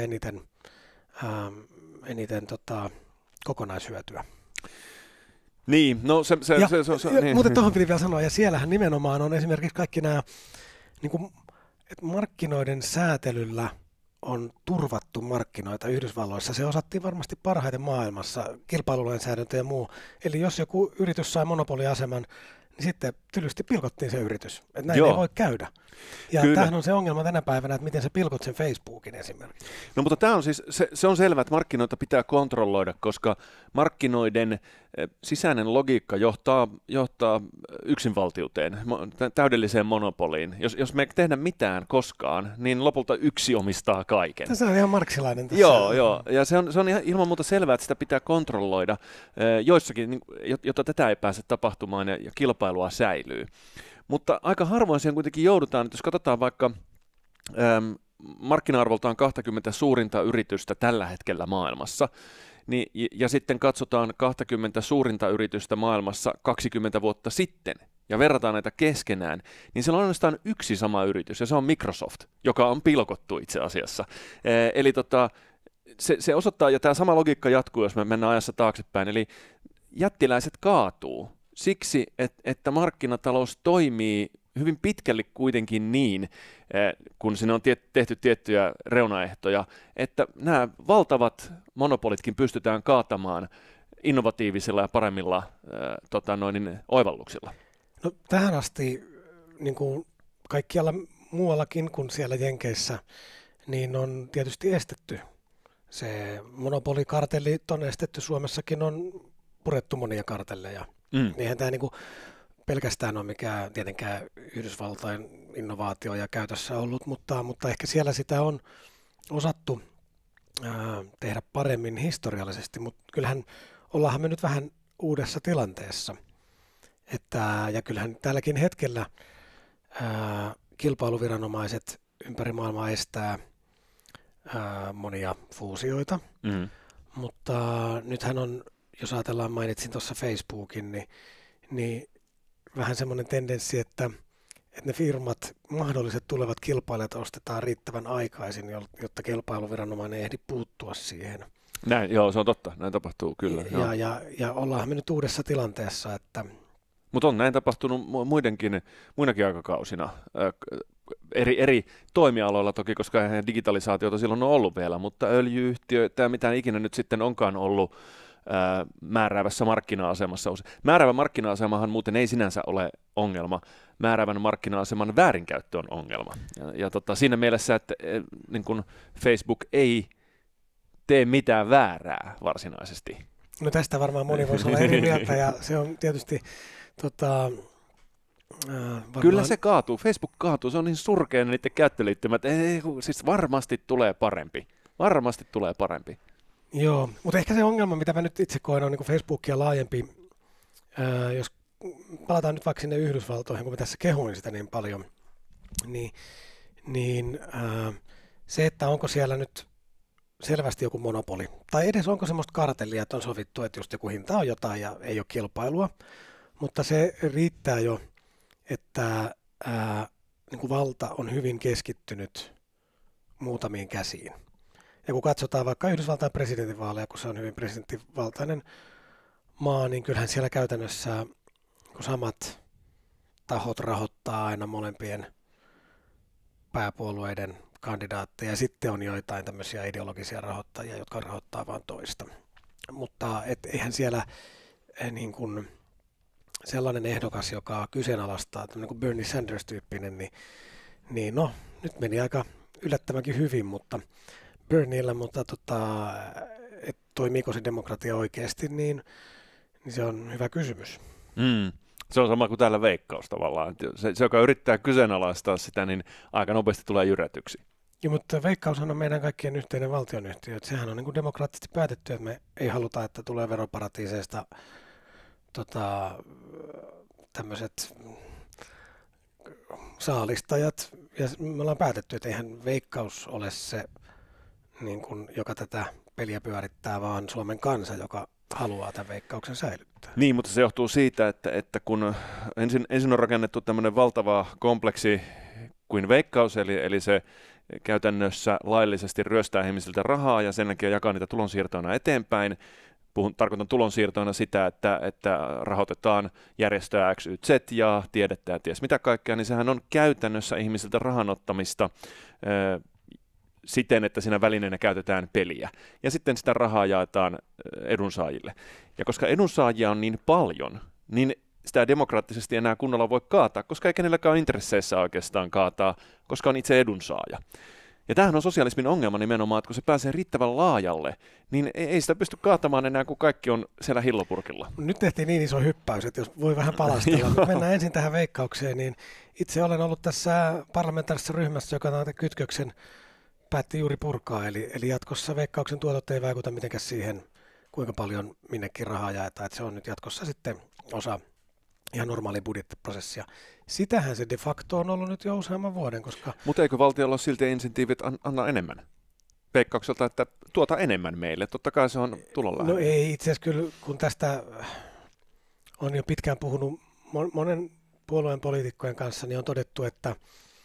eniten kokonaishyötyä. Niin, no se niin. Mutta tuohon piti vielä sanoa, ja siellähän nimenomaan on esimerkiksi kaikki nämä, niin kuin, että markkinoiden säätelyllä on turvattu markkinoita Yhdysvalloissa. Se osattiin varmasti parhaiten maailmassa, kilpailulainsäädäntö ja muu. Eli jos joku yritys sai monopoliaseman, niin sitten tylysti pilkottiin se yritys. Että näin ei voi käydä. Ja tämähän on se ongelma tänä päivänä, että miten sä pilkot sen Facebookin esimerkiksi. No mutta tämä on siis, se on selvää, että markkinoita pitää kontrolloida, koska markkinoiden sisäinen logiikka johtaa yksinvaltiuteen, täydelliseen monopoliin. Jos me ei tehdä mitään koskaan, niin lopulta yksi omistaa kaiken. Tässä on ihan marksilainen tässä. Joo, ja se on ihan ilman muuta selvää, että sitä pitää kontrolloida joissakin, jotta tätä ei pääse tapahtumaan ja kilpailua säilyy. Mutta aika harvoin siihen kuitenkin joudutaan, että jos katsotaan vaikka markkina-arvoltaan 20 suurinta yritystä tällä hetkellä maailmassa, niin, ja sitten katsotaan 20 suurinta yritystä maailmassa 20 vuotta sitten, ja verrataan näitä keskenään, niin siellä on ainoastaan yksi sama yritys, ja se on Microsoft, joka on pilkottu itse asiassa. Eli se osoittaa, ja tämä sama logiikka jatkuu, jos me mennään ajassa taaksepäin, eli jättiläiset kaatuu siksi, että markkinatalous toimii hyvin pitkälle kuitenkin niin, kun sinne on tehty tiettyjä reunaehtoja, että nämä valtavat monopolitkin pystytään kaatamaan innovatiivisilla ja paremmilla oivalluksilla. No, tähän asti niin kuin kaikkialla muuallakin kuin siellä Jenkeissä, niin on tietysti estetty. Se monopolikartellit on estetty, Suomessakin on purettu monia kartelleja. Eihän tämä niinku pelkästään ole mikään tietenkään Yhdysvaltain innovaatio ja käytössä ollut, mutta ehkä siellä sitä on osattu tehdä paremmin historiallisesti, mutta kyllähän ollaanhan me nyt vähän uudessa tilanteessa. Ja kyllähän tälläkin hetkellä kilpailuviranomaiset ympäri maailmaa estää monia fuusioita, mutta nythän on, jos ajatellaan, mainitsin tuossa Facebookin, niin vähän semmoinen tendenssi, että ne firmat, mahdolliset tulevat kilpailijat ostetaan riittävän aikaisin, jotta kilpailuviranomainen ei ehdi puuttua siihen. Näin, joo, se on totta. Näin tapahtuu kyllä. Ja ollaan me nyt uudessa tilanteessa, että... Mutta on näin tapahtunut muinakin aikakausina. Eri toimialoilla toki, koska digitalisaatiota silloin on ollut vielä, mutta öljy-yhtiö, tämä mitä ikinä nyt sitten onkaan ollut määräävässä markkina-asemassa. Määräävä markkina-asemahan muuten ei sinänsä ole ongelma. Määräävän markkina-aseman väärinkäyttö on ongelma. Ja siinä mielessä, että niin kun Facebook ei tee mitään väärää varsinaisesti. No tästä varmaan moni voisi olla eri mieltä, ja se on tietysti... Kyllä se kaatuu. Facebook kaatuu. Se on niin surkeana niiden käyttöliittymät. Siis varmasti tulee parempi. Varmasti tulee parempi. Joo, mutta ehkä se ongelma, mitä mä nyt itse koen, on niin kuin Facebookia laajempi. Jos palataan nyt vaikka sinne Yhdysvaltoihin, kun mä tässä kehuin sitä niin paljon, niin se, että onko siellä nyt selvästi joku monopoli, tai edes onko semmoista kartellia, että on sovittu, että just joku hinta on jotain ja ei ole kilpailua, mutta se riittää jo, että niin kuin valta on hyvin keskittynyt muutamiin käsiin. Ja kun katsotaan vaikka Yhdysvaltain presidentinvaaleja, kun se on hyvin presidenttivaltainen maa, niin kyllähän siellä käytännössä kun samat tahot rahoittaa aina molempien pääpuolueiden kandidaatteja, ja sitten on joitain tämmöisiä ideologisia rahoittajia, jotka rahoittaa vain toista. Mutta eihän siellä niin kuin sellainen ehdokas, joka kyseenalaistaa, tämmöinen kuin Bernie Sanders-tyyppinen, niin no, nyt meni aika yllättävänkin hyvin, mutta Berniellä, mutta toimiiko se demokratia oikeasti, niin se on hyvä kysymys. Se on sama kuin täällä Veikkaus tavallaan. Se, joka yrittää kyseenalaistaa sitä, niin aika nopeasti tulee jyrätyksi. Ja, mutta Veikkaushan on meidän kaikkien yhteinen valtionyhtiö. Sehän on niin kuin demokraattisesti päätetty, että me ei haluta, että tulee veroparatiiseista tämmöiset saalistajat. Ja me ollaan päätetty, että eihän Veikkaus ole se, niin kuin, joka tätä peliä pyörittää, vaan Suomen kansa, joka haluaa tämän Veikkauksen säilyttää. Niin, mutta se johtuu siitä, että kun ensin on rakennettu tämmöinen valtava kompleksi kuin Veikkaus, eli se käytännössä laillisesti ryöstää ihmisiltä rahaa ja sen jälkeen jakaa niitä tulonsiirtoina eteenpäin. Tarkoitan tulonsiirtoina sitä, että rahoitetaan järjestöä X, Y, Z ja tiedettä ja ties mitä kaikkea, niin sehän on käytännössä ihmisiltä rahan ottamista siten, että siinä välineenä käytetään peliä. Ja sitten sitä rahaa jaetaan edunsaajille. Ja koska edunsaajia on niin paljon, niin sitä demokraattisesti enää kunnolla voi kaataa, koska ei kenelläkään ole intresseissä oikeastaan kaataa, koska on itse edunsaaja. Ja tämähän on sosialismin ongelma nimenomaan, että kun se pääsee riittävän laajalle, niin ei sitä pysty kaatamaan enää, kun kaikki on siellä hillopurkilla. Nyt tehtiin niin iso hyppäys, että jos voi vähän palastella. Mennään ensin tähän Veikkaukseen, niin itse olen ollut tässä parlamentaarisessa ryhmässä, joka näitä kytköksen päätti juuri purkaa, eli jatkossa Veikkauksen tuotot ei vaikuta mitenkään siihen, kuinka paljon minnekin rahaa jaetaan, että se on nyt jatkossa sitten osa ihan normaali budjettiprosessia. Sitähän se de facto on ollut nyt jo useamman vuoden, koska... Mutta eikö valtiolla ole silti insentiivit anna enemmän? Veikkaukselta, että tuota enemmän meille, totta kai se on tulonlähde. No ei, itse asiassa kyllä, kun tästä on jo pitkään puhunut monen puolueen poliitikkojen kanssa, niin on todettu, että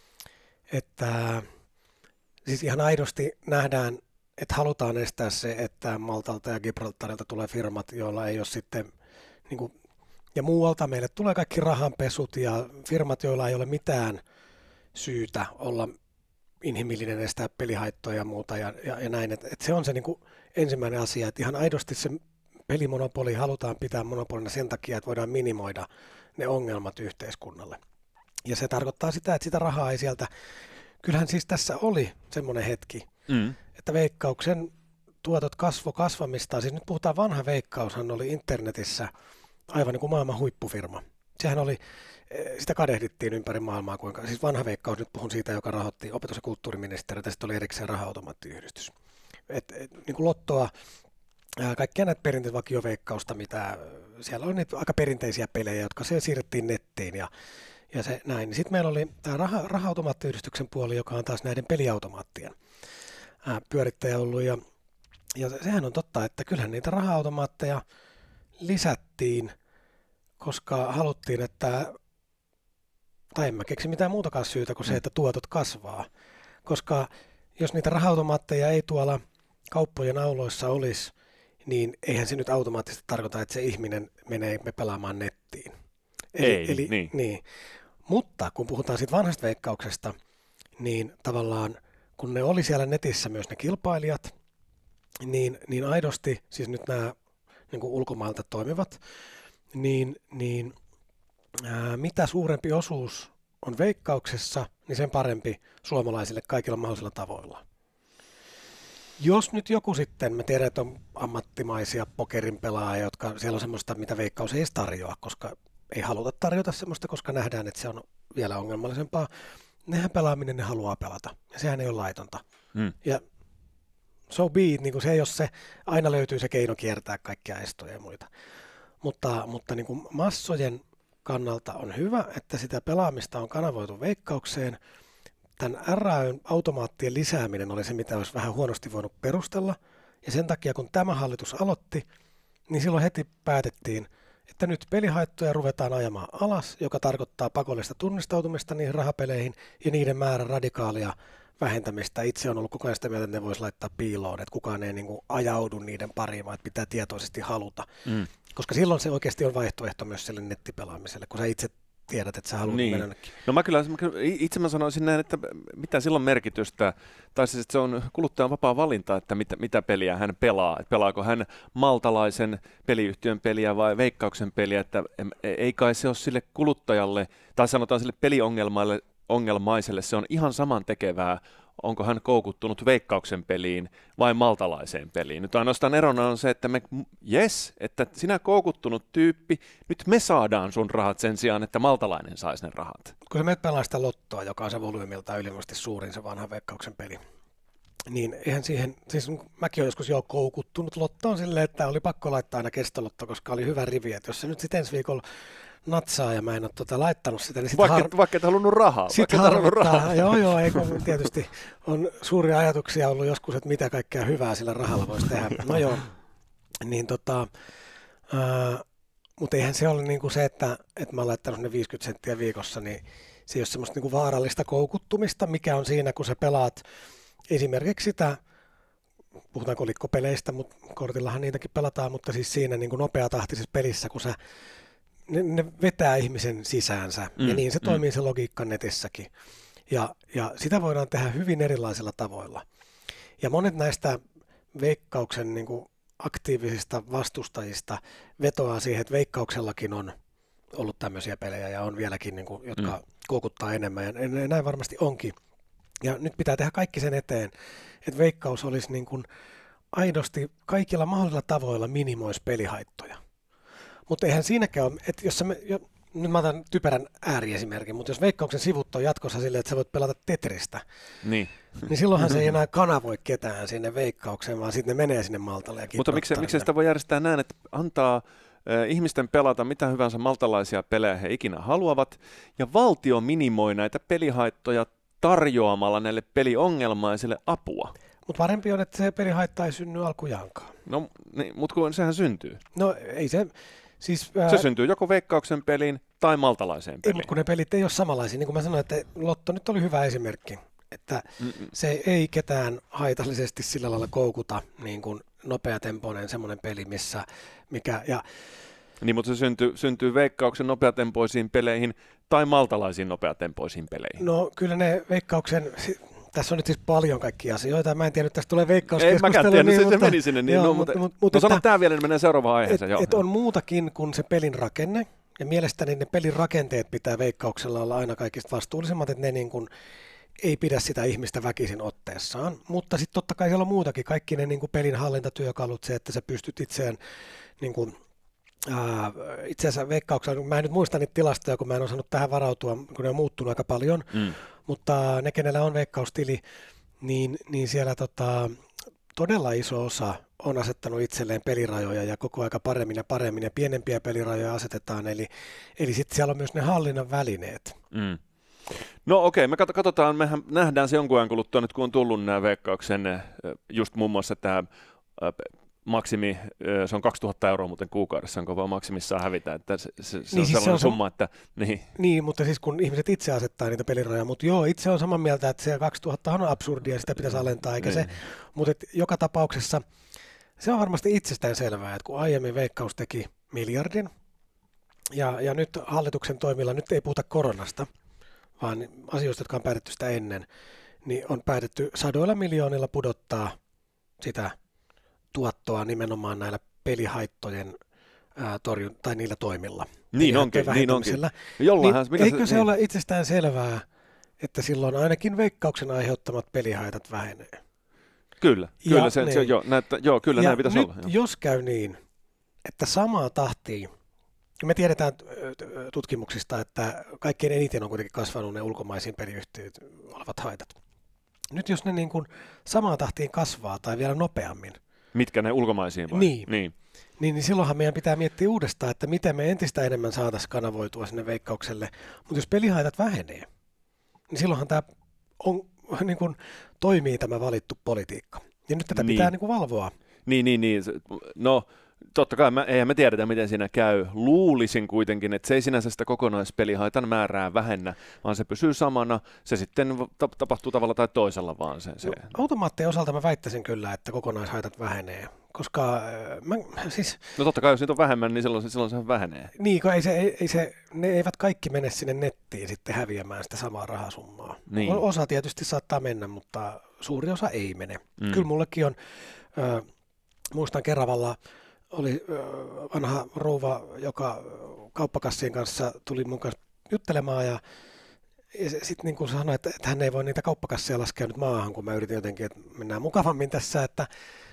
siis ihan aidosti nähdään, että halutaan estää se, että Maltalta ja Gibraltarilta tulee firmat, joilla ei ole sitten, niin kuin, ja muualta meille tulee kaikki rahanpesut ja firmat, joilla ei ole mitään syytä olla inhimillinen, estää pelihaittoja ja muuta ja näin. Että se on se niin kuin ensimmäinen asia, että ihan aidosti se pelimonopoli halutaan pitää monopolina sen takia, että voidaan minimoida ne ongelmat yhteiskunnalle. Ja se tarkoittaa sitä, että sitä rahaa ei sieltä... Kyllähän siis tässä oli semmoinen hetki, että Veikkauksen tuotot kasvamistaan, siis nyt puhutaan vanha Veikkaushan oli internetissä aivan niin kuin maailman huippufirma. Sehän oli, sitä kadehdittiin ympäri maailmaa, kuinka, siis vanha Veikkaus, nyt puhun siitä, joka rahoitti opetus- ja kulttuuriministeriötä, ja sitten oli erikseen raha-automaattiyhdistys. Niin kuin Lottoa, kaikkia näitä perinteitä vakioveikkausta, mitä siellä on niitä aika perinteisiä pelejä, jotka se siirrettiin nettiin ja se näin. Sitten meillä oli tämä raha-automaattiyhdistyksen puoli, joka on taas näiden peliautomaattien pyörittäjä ollut. Ja sehän on totta, että kyllähän niitä raha-automaatteja lisättiin, koska haluttiin, tai en mä keksi mitään muutakaan syytä kuin se, että tuotot kasvaa. Koska jos niitä raha-automaatteja ei tuolla kauppojen auloissa olisi, niin eihän se nyt automaattisesti tarkoita, että se ihminen menee pelaamaan nettiin. Niin. Mutta kun puhutaan siitä vanhasta Veikkauksesta, niin tavallaan kun ne oli siellä netissä myös ne kilpailijat, niin aidosti, siis nyt nämä niin kuin ulkomailta toimivat, niin mitä suurempi osuus on Veikkauksessa, niin sen parempi suomalaisille kaikilla mahdollisilla tavoilla. Jos nyt joku sitten, me tiedän, että on ammattimaisia pokerin pelaajia, jotka siellä on semmoista, mitä Veikkaus ei edes tarjoa, koska ei haluta tarjota semmoista, koska nähdään, että se on vielä ongelmallisempaa. Nehän pelaaminen ne haluaa pelata, ja sehän ei ole laitonta. Ja so be it, niin kuin se, jos se aina löytyy se keino kiertää kaikkia estoja ja muita. Mutta niin kuin massojen kannalta on hyvä, että sitä pelaamista on kanavoitu Veikkaukseen. Tämän RAYn automaattien lisääminen oli se, mitä olisi vähän huonosti voinut perustella. Ja sen takia, kun tämä hallitus aloitti, niin silloin heti päätettiin, että nyt pelihaittoja ruvetaan ajamaan alas, joka tarkoittaa pakollista tunnistautumista niihin rahapeleihin ja niiden määrän radikaalia vähentämistä. Itse on ollut koko ajan sitä mieltä, että ne voisi laittaa piiloon, että kukaan ei niin kuin ajaudu niiden pariin, vaan että pitää tietoisesti haluta. Koska silloin se oikeasti on vaihtoehto myös sille nettipelaamiselle, kun sä itse tiedät, että sä haluat mennä jonnekin. No itse mä sanoisin näin, että mitä silloin merkitystä, tai siis että se on kuluttajan vapaa valinta, että mitä peliä hän pelaa. Että pelaako hän maltalaisen peliyhtiön peliä vai Veikkauksen peliä, että ei kai se ole sille kuluttajalle, tai sanotaan sille peliongelmaiselle, se on ihan samantekevää, onko hän koukuttunut Veikkauksen peliin vai maltalaiseen peliin. Nyt ainoastaan erona on se, että että sinä koukuttunut tyyppi, nyt me saadaan sun rahat sen sijaan, että maltalainen saisi ne rahat. Kun sä menet pelaa sitä lottoa, joka on se volyymilta ylivoimaisesti suurin, se vanha Veikkauksen peli, niin eihän siihen, siis mäkin olen joskus jo koukuttunut lottoon silleen, että oli pakko laittaa aina kestolotto, koska oli hyvä rivi, että jos se nyt sitten ensi viikolla natsaa ja mä en ole laittanut sitä, niin vaikka et halunnut rahaa. Sitten harmittaa. Joo, ei kun tietysti on suuria ajatuksia ollut joskus, että mitä kaikkea hyvää sillä rahalla voisi tehdä. No joo, niin mutta eihän se ole niin kuin se, että mä oon laittanut ne 50 senttiä viikossa, niin se ei ole semmoista niin kuin vaarallista koukuttumista, mikä on siinä, kun sä pelaat esimerkiksi sitä, puhutaan kolikkopeleistä, mutta kortillahan niitäkin pelataan, mutta siis siinä niin kuin nopeatahtisessa pelissä, kun sä ne vetää ihmisen sisäänsä, ja niin se toimii se logiikka netissäkin. Ja sitä voidaan tehdä hyvin erilaisilla tavoilla. Ja monet näistä Veikkauksen niin kuin aktiivisista vastustajista vetoaa siihen, että Veikkauksellakin on ollut tämmöisiä pelejä, ja on vieläkin, niin kuin, jotka koukuttaa enemmän, ja näin varmasti onkin. Ja nyt pitää tehdä kaikki sen eteen, että Veikkaus olisi niin kuin aidosti kaikilla mahdollisilla tavoilla minimoisi pelihaittoja. Mutta eihän siinäkään ole, että jos nyt mä otan typerän ääriesimerkin, mutta jos Veikkauksen sivut on jatkossa silleen, että sä voit pelata Tetristä, niin silloinhan se ei enää kanavoi ketään sinne Veikkaukseen, vaan sitten ne menee sinne Maltalle ja Mutta miksi sitä voi järjestää näin, että antaa ihmisten pelata mitä hyvänsä maltalaisia pelejä he ikinä haluavat, ja valtio minimoi näitä pelihaittoja tarjoamalla näille peliongelmaisille apua. Mutta parempi on, että se pelihaitta ei synny alkujaankaan. No, niin, mutta kun sehän syntyy. No ei se. Siis, se syntyy joko Veikkauksen peliin tai maltalaiseen peliin. Ei, mutta kun ne pelit ei ole samanlaisia. Niin kuin mä sanoin, että Lotto nyt oli hyvä esimerkki. Että se ei ketään haitallisesti sillä lailla koukuta niin kuin nopeatempoinen semmoinen peli, Niin, mutta se syntyy Veikkauksen nopeatempoisiin peleihin tai maltalaisiin nopeatempoisiin peleihin. No kyllä ne Veikkauksen. Tässä on nyt siis paljon kaikkia asioita. Mä en tiedä, että tästä tulee Veikkauskeskustelu. Ei mäkään tiedä, se meni sinne. Niin, joo, mutta sanon tämä vielä, niin menee seuraavaan aiheeseen. Että on muutakin kuin se pelin rakenne. Ja mielestäni ne pelin rakenteet pitää Veikkauksella olla aina kaikista vastuullisemmat, että ne niin kuin ei pidä sitä ihmistä väkisin otteessaan. Mutta sitten totta kai siellä on muutakin. Kaikki ne niin kuin pelin hallintatyökalut, se, että sä pystyt itseään niin kuin itse asiassa Veikkauksella, mä en nyt muista niitä tilastoja, kun mä en osannut tähän varautua, kun ne on muuttunut aika paljon, mutta ne, kenellä on Veikkaustili, niin siellä todella iso osa on asettanut itselleen pelirajoja ja koko aika paremmin ja pienempiä pelirajoja asetetaan, eli sitten siellä on myös ne hallinnan välineet. No okei, me katsotaan, mehän nähdään se jonkun ajan kuluttua nyt, kun on tullut nämä Veikkauksen, just muun muassa tämä maksimi, se on 2000 euroa muuten kuukaudessa, onko vaan maksimissaan hävitä, että se niin, on siis sellainen summa, että Niin, mutta siis kun ihmiset itse asettaa niitä pelirajoja, mutta joo, itse on saman mieltä, että se 2000 on absurdia ja sitä pitäisi alentaa, eikä se, mutta joka tapauksessa se on varmasti itsestään selvää, että kun aiemmin Veikkaus teki miljardin, ja nyt hallituksen toimilla, nyt ei puhuta koronasta, vaan asioista, jotka on päätetty sitä ennen, niin on päätetty sadoilla miljoonilla pudottaa sitä tuottoa nimenomaan näillä pelihaittojen tai niillä toimilla. Niin onkin. Eikö se ole itsestään selvää, että silloin ainakin Veikkauksen aiheuttamat pelihaitat vähenee? Kyllä näin pitäisi olla. Jos käy niin, että samaa tahtia, me tiedetään tutkimuksista, että kaikkein eniten on kuitenkin kasvanut ne ulkomaisiin peliyhtiöihin olevat haitat. Nyt jos ne niin kuin samaan tahtiin kasvaa tai vielä nopeammin, Mitkä ne ulkomaisiin vai? Niin silloinhan meidän pitää miettiä uudestaan, että miten me entistä enemmän saataisiin kanavoitua sinne Veikkaukselle. Mutta jos pelihaitat vähenee, niin silloinhan tämä on, niin kuin, toimii tämä valittu politiikka. Ja nyt tätä pitää niin kuin valvoa. Niin. No, totta kai eihän me tiedetä, miten siinä käy. Luulisin kuitenkin, että se ei sinänsä sitä kokonaispelihaitan määrää vähennä, vaan se pysyy samana. Se sitten tapahtuu tavalla tai toisella vaan se. Automaattien osalta mä väittäisin kyllä, että kokonaishaitat vähenee. Koska No totta kai, jos niitä on vähemmän, niin silloin se vähenee. Niin, ne eivät kaikki mene sinne nettiin sitten häviämään sitä samaa rahasummaa. Niin. Osa tietysti saattaa mennä, mutta suuri osa ei mene. Kyllä mullekin on, muistan Keravalla, oli vanha rouva, joka kauppakassien kanssa tuli mun kanssa juttelemaan ja sitten niin kuin sanoi, että hän ei voi niitä kauppakasseja laskea nyt maahan, kun mä yritin jotenkin, että mennään mukavammin tässä, että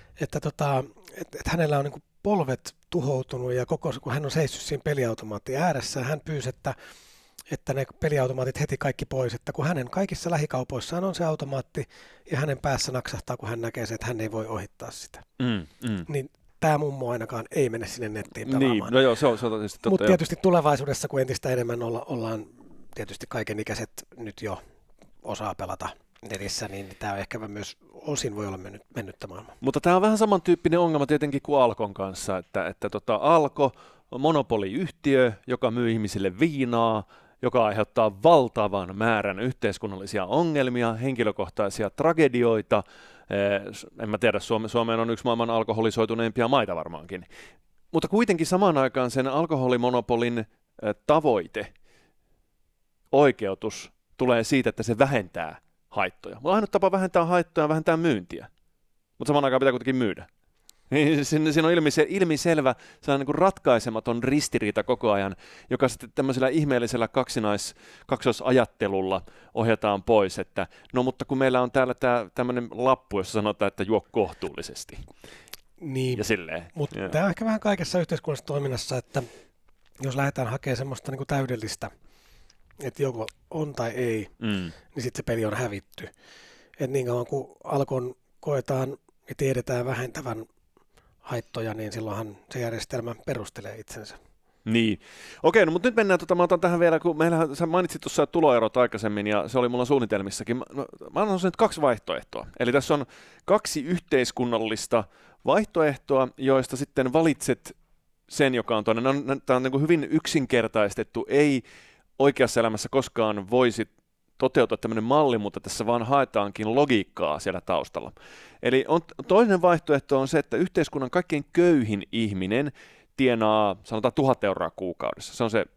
hänellä on niin kuin polvet tuhoutunut ja kun hän on seissyt siinä peliautomaattin ääressä, hän pyysi, että ne peliautomaatit heti kaikki pois, että kun hänen kaikissa lähikaupoissaan on se automaatti ja hänen päässä naksahtaa, kun hän näkee se, että hän ei voi ohittaa sitä. Niin tämä mummo ainakaan ei mene sinne nettiin pelaamaan. Niin, no joo, se on tietysti totta. Mutta tietysti tulevaisuudessa, kun entistä enemmän ollaan tietysti kaikenikäiset nyt jo osaa pelata netissä, niin tämä ehkä myös osin voi olla mennyttä maailmaa. Mutta tämä on vähän samantyyppinen ongelma tietenkin kuin Alkon kanssa, että Alko on monopoliyhtiö, joka myy ihmisille viinaa, joka aiheuttaa valtavan määrän yhteiskunnallisia ongelmia, henkilökohtaisia tragedioita. En mä tiedä, Suomeen on yksi maailman alkoholisoituneimpia maita varmaankin. Mutta kuitenkin samaan aikaan sen alkoholimonopolin tavoite, oikeutus tulee siitä, että se vähentää haittoja. Mutta ainut tapa vähentää haittoja on vähentää myyntiä. Mutta samaan aikaan pitää kuitenkin myydä. Siinä on ilmiselvä sellainen niin kuin ratkaisematon ristiriita koko ajan, joka sitten tämmöisellä ihmeellisellä kaksoisajattelulla ohjataan pois, että no mutta kun meillä on täällä tämmöinen lappu, jossa sanotaan, että juo kohtuullisesti. Niin, ja silleen. Mutta tämä on ehkä vähän kaikessa yhteiskunnallisessa toiminnassa, että jos lähdetään hakemaan semmoista niin kuin täydellistä, että joko on tai ei, niin sitten se peli on hävitty. Että niin kauan kun Alkon koetaan ja tiedetään vähentävän haittoja, niin silloinhan se järjestelmä perustelee itsensä. Niin. Okei, no mutta nyt mennään, mä otan tähän vielä, kun sä mainitsit tuossa tuloerot aikaisemmin, ja se oli mulla suunnitelmissakin. Mä annan nyt 2 vaihtoehtoa. Eli tässä on 2 yhteiskunnallista vaihtoehtoa, joista sitten valitset sen, joka on toinen. Tämä on niin kuin hyvin yksinkertaistettu, ei oikeassa elämässä koskaan voisi toteutua tämmöinen malli, mutta tässä vaan haetaankin logiikkaa siellä taustalla. Eli toinen vaihtoehto on se, että yhteiskunnan kaikkein köyhin ihminen tienaa, sanotaan 1 000 euroa kuukaudessa. Se on se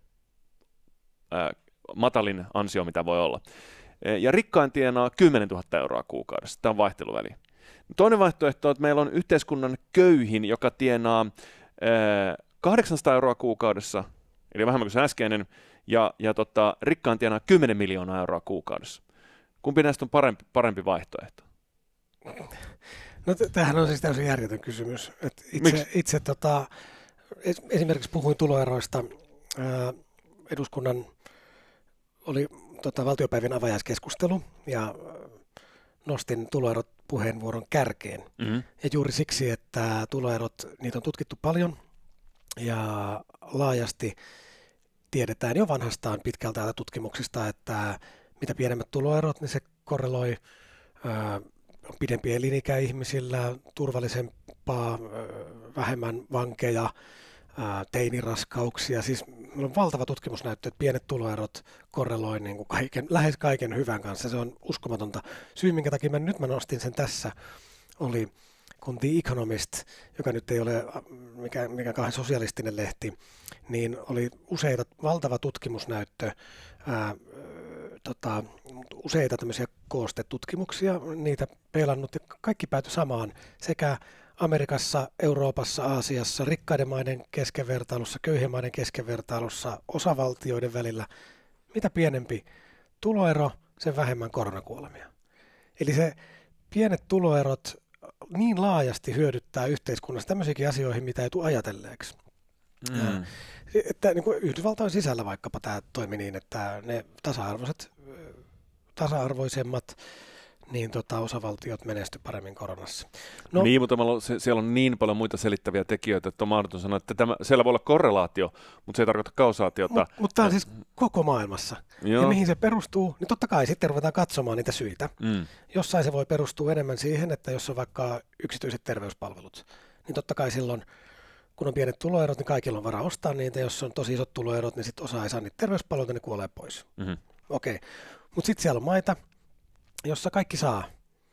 matalin ansio, mitä voi olla. Ja rikkain tienaa 10 000 euroa kuukaudessa. Tämä on vaihteluväli. Toinen vaihtoehto on, että meillä on yhteiskunnan köyhin, joka tienaa 800 euroa kuukaudessa, eli vähemmän kuin se äskeinen, ja rikkaan tienaa 10 miljoonaa euroa kuukaudessa. Kumpi näistä on parempi vaihtoehto? No tämähän on siis täysin järjetön kysymys. Itse esimerkiksi puhuin tuloeroista. Eduskunnan oli valtiopäivien avajaiskeskustelu ja nostin tuloerot puheenvuoron kärkeen. Mm-hmm. Ja juuri siksi, että tuloerot, niitä on tutkittu paljon ja laajasti tiedetään jo vanhastaan pitkältä täältä tutkimuksista, että mitä pienemmät tuloerot, niin se korreloi pidempi elinikä ihmisillä, turvallisempaa, vähemmän vankeja, teiniraskauksia. Siis meillä on valtava tutkimusnäyttö, että pienet tuloerot korreloi niin kuin lähes kaiken hyvän kanssa. Se on uskomatonta. Syy, minkä takia mä nostin sen tässä, oli kun The Economist, joka nyt ei ole mikään kauhean sosialistinen lehti, niin oli valtava tutkimusnäyttö, useita tämmöisiä koostetutkimuksia, niitä peilannut ja kaikki päätyi samaan sekä Amerikassa, Euroopassa, Aasiassa, rikkaiden maiden keskenvertailussa, köyhien maiden keskenvertailussa, osavaltioiden välillä. Mitä pienempi tuloero, sen vähemmän koronakuolemia. Eli se pienet tuloerot niin laajasti hyödyttää yhteiskunnassa tämmöisiäkin asioihin, mitä ei tule ajatelleeksi. Että niin kuin Yhdysvaltain sisällä vaikkapa tämä toimi niin, että ne tasa-arvoisemmat, niin osavaltiot menesty paremmin koronassa. No, niin, mutta siellä on niin paljon muita selittäviä tekijöitä, että on mahdoton sanoa, että siellä voi olla korrelaatio, mutta se ei tarkoita kausaatiota. Mutta tämä on siis koko maailmassa. Joo. Ja mihin se perustuu, niin totta kai sitten ruvetaan katsomaan niitä syitä. Jossain se voi perustua enemmän siihen, että jos on vaikka yksityiset terveyspalvelut, niin totta kai silloin, kun on pienet tuloerot, niin kaikilla on varaa ostaa niitä. Jos on tosi isot tuloerot, niin sitten osa ei saa niitä terveyspalveluita, niin kuolee pois. Okei. Mutta sitten siellä on maita, jossa kaikki saa.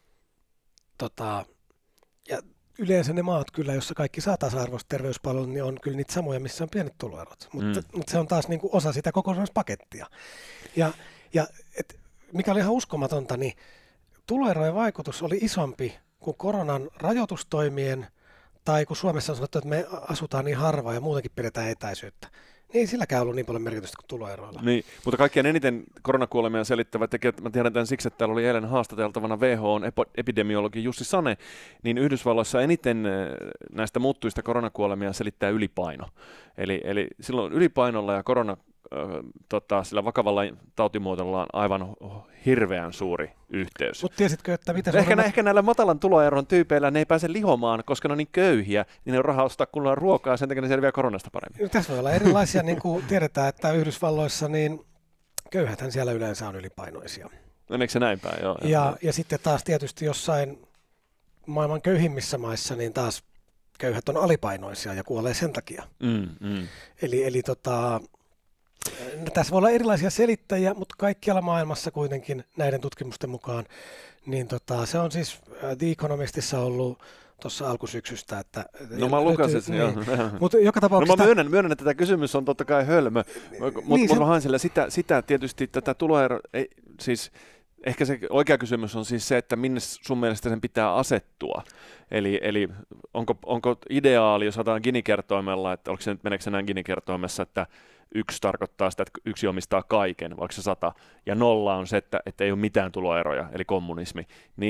Ja yleensä ne maat kyllä, jossa kaikki saa tasa-arvoista terveyspalveluita, niin on kyllä niitä samoja, missä on pienet tuloerot. Mutta se on taas niinku osa sitä kokonaispakettia. Ja mikä oli ihan uskomatonta, niin tuloerojen vaikutus oli isompi kuin koronan rajoitustoimien, tai kun Suomessa on sanottu, että me asutaan niin harvaa ja muutenkin pidetään etäisyyttä. Niin ei silläkään ollut niin paljon merkitystä kuin tuloeroilla. Niin, mutta kaikkein eniten koronakuolemia selittävä tekijät, mä tiedän tämän siksi, että täällä oli eilen haastateltavana WHO:n epidemiologi Jussi Sane, niin Yhdysvalloissa eniten näistä muuttujista koronakuolemia selittää ylipaino. Eli silloin ylipainolla ja sillä vakavalla tautimuodolla on aivan hirveän suuri yhteys. Mutta tiesitkö, että mitä ehkä näillä matalan tuloeron tyypeillä ne ei pääse lihomaan, koska ne on niin köyhiä, niin ne on rahaa ostaa kunnolla ruokaa ja sen takia ne selviää koronasta paremmin. No, tässä voi olla erilaisia, niin kuin tiedetään, että Yhdysvalloissa niin köyhäthän siellä yleensä on ylipainoisia. Eikö se näin päin? Joo. Ja sitten taas tietysti jossain maailman köyhimmissä maissa, niin taas köyhät on alipainoisia ja kuolee sen takia. Eli tässä voi olla erilaisia selittäjiä, mutta kaikkialla maailmassa kuitenkin näiden tutkimusten mukaan, niin se on siis The Economistissa ollut tuossa alkusyksystä. Että no mä lukasin sen, joo. Mutta joka tapauksessa... No mä myönnän, että tämä kysymys on totta kai hölmö, mutta mä haen sitä tietysti tätä tuloeroa, siis ehkä se oikea kysymys on siis se, että minne sun mielestä sen pitää asettua. Eli onko ideaali, jos otetaan Gini-kertoimella, että meneekö se näin Gini-kertoimessa, että 1 tarkoittaa sitä, että 1 omistaa kaiken, vaikka se 100, ja 0 on se, että ei ole mitään tuloeroja, eli kommunismi,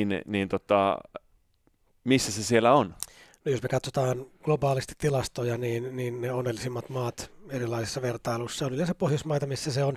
missä se siellä on? No jos me katsotaan globaalisti tilastoja, niin ne onnellisimmat maat erilaisissa vertailuissa on yleensä Pohjoismaita, missä se on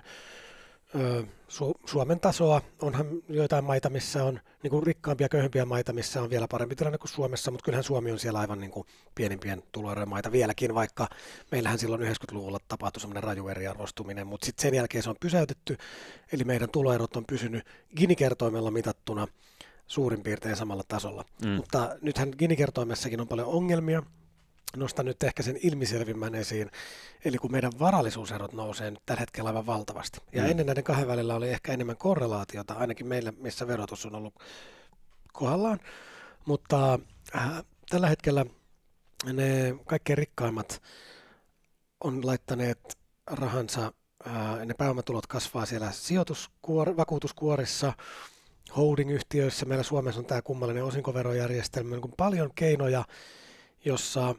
Suomen tasoa. Onhan joitain maita, missä on niin kuin rikkaampia, köyhempiä maita, missä on vielä parempi tilanne kuin Suomessa, mutta kyllähän Suomi on siellä aivan niin kuin pienimpien tuloerojen maita vieläkin, vaikka meillähän silloin 90-luvulla tapahtui semmoinen raju eriarvoistuminen, mutta sitten sen jälkeen se on pysäytetty, eli meidän tuloerot on pysynyt Gini-kertoimella mitattuna suurin piirtein samalla tasolla. Mutta nythän Gini-kertoimessakin on paljon ongelmia. Nostan nyt ehkä sen ilmiselvimmän esiin, eli kun meidän varallisuuserot nousee nyt tällä hetkellä aivan valtavasti. Ja ennen näiden kahden välillä oli ehkä enemmän korrelaatiota, ainakin meillä, missä verotus on ollut kohdallaan. Mutta tällä hetkellä ne kaikkein rikkaimmat on laittaneet rahansa, ne pääomatulot kasvaa siellä vakuutuskuorissa, holding-yhtiöissä. Meillä Suomessa on tämä kummallinen osinkoverojärjestelmä, niin paljon keinoja, jossa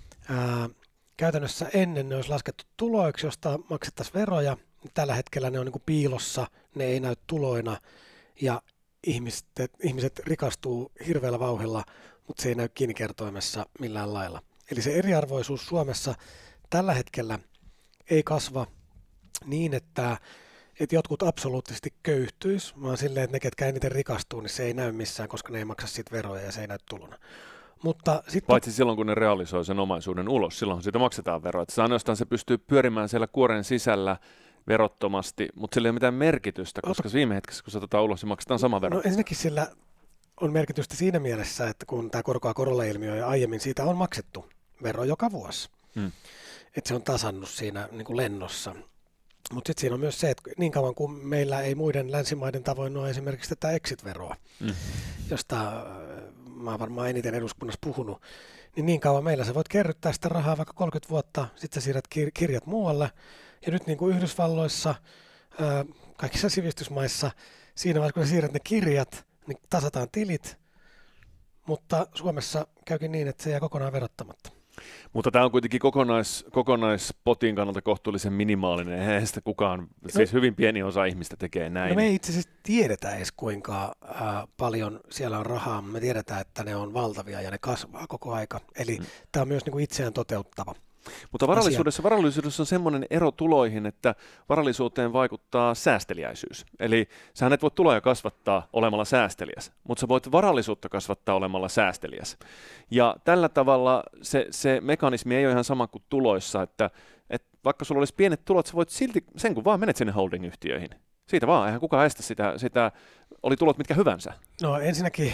käytännössä ennen ne olisi laskettu tuloiksi, josta maksettaisiin veroja. Tällä hetkellä ne on niin kuin piilossa, ne ei näy tuloina ja ihmiset rikastuu hirveällä vauhdilla, mutta se ei näy Gini-kertoimessa millään lailla. Eli se eriarvoisuus Suomessa tällä hetkellä ei kasva niin, että jotkut absoluuttisesti köyhtyisi, vaan silleen, että ne, ketkä eniten rikastuu, niin se ei näy missään, koska ne ei maksa siitä veroja ja se ei näy tulona. Paitsi silloin, kun ne realisoi sen omaisuuden ulos, silloin siitä maksetaan veroa. Että ainoastaan se pystyy pyörimään siellä kuoren sisällä verottomasti, mutta sillä ei ole mitään merkitystä, koska viime hetkessä, kun se otetaan ulos, niin maksetaan sama vero. No ensinnäkin sillä on merkitystä siinä mielessä, että kun tämä korkoa korolla -ilmiö ja aiemmin siitä on maksettu vero joka vuosi. Että se on tasannut siinä niin kuin lennossa. Mutta sitten siinä on myös se, että niin kauan kuin meillä ei muiden länsimaiden tavoin ole esimerkiksi tätä exit-veroa, josta mä oon varmaan eniten eduskunnassa puhunut, niin kauan meillä sä voit kerryttää sitä rahaa vaikka 30 vuotta, sitten sä siirrät kirjat muualle. Ja nyt niin kuin Yhdysvalloissa, kaikissa sivistysmaissa, siinä vaiheessa kun sä siirrät ne kirjat, niin tasataan tilit, mutta Suomessa käykin niin, että se jää kokonaan verottamatta. Mutta tämä on kuitenkin kokonaispotin kannalta kohtuullisen minimaalinen. Eihän sitä kukaan, siis hyvin pieni osa ihmistä tekee näin. No me ei itse asiassa tiedetä edes kuinka paljon siellä on rahaa. Me tiedetään, että ne on valtavia ja ne kasvaa koko aika. Eli tämä on myös niin kuin itseään toteuttava. Mutta varallisuudessa on semmoinen ero tuloihin, että varallisuuteen vaikuttaa säästeliäisyys. Eli sähän et voi tuloja kasvattaa olemalla säästeliäs, mutta sä voit varallisuutta kasvattaa olemalla säästeliäs. Ja tällä tavalla se mekanismi ei ole ihan sama kuin tuloissa, että vaikka sulla olisi pienet tulot, sä voit silti, sen kun vaan menet sinne holding-yhtiöihin. Siitä vaan, eihän kukaan estä sitä, oli tulot mitkä hyvänsä. No ensinnäkin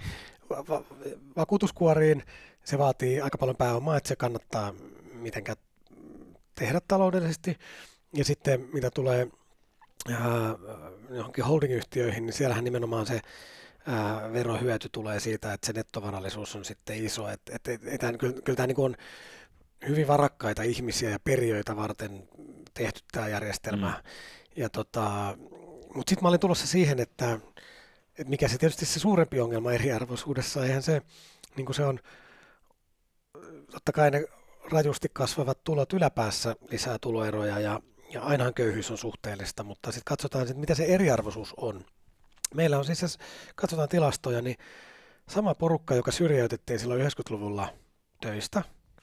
vakuutuskuoriin se vaatii aika paljon pääomaa, että se kannattaa mitenkään tehdä taloudellisesti. Ja sitten mitä tulee johonkin holding-yhtiöihin, niin siellähän nimenomaan se verohyöty tulee siitä, että se nettovarallisuus on sitten iso. Kyllä tämä niin on hyvin varakkaita ihmisiä ja perijöitä varten tehty tämä järjestelmä. Mutta sitten mä olin tulossa siihen, että mikä se tietysti se suurempi ongelma eriarvoisuudessa, eihän se, niin kuin se on, totta kai ne rajusti kasvavat tulot yläpäässä lisää tuloeroja ja ainahan köyhyys on suhteellista, mutta sitten katsotaan, mitä se eriarvoisuus on. Meillä on siis, jos katsotaan tilastoja, niin sama porukka, joka syrjäytettiin silloin 90-luvulla töistä,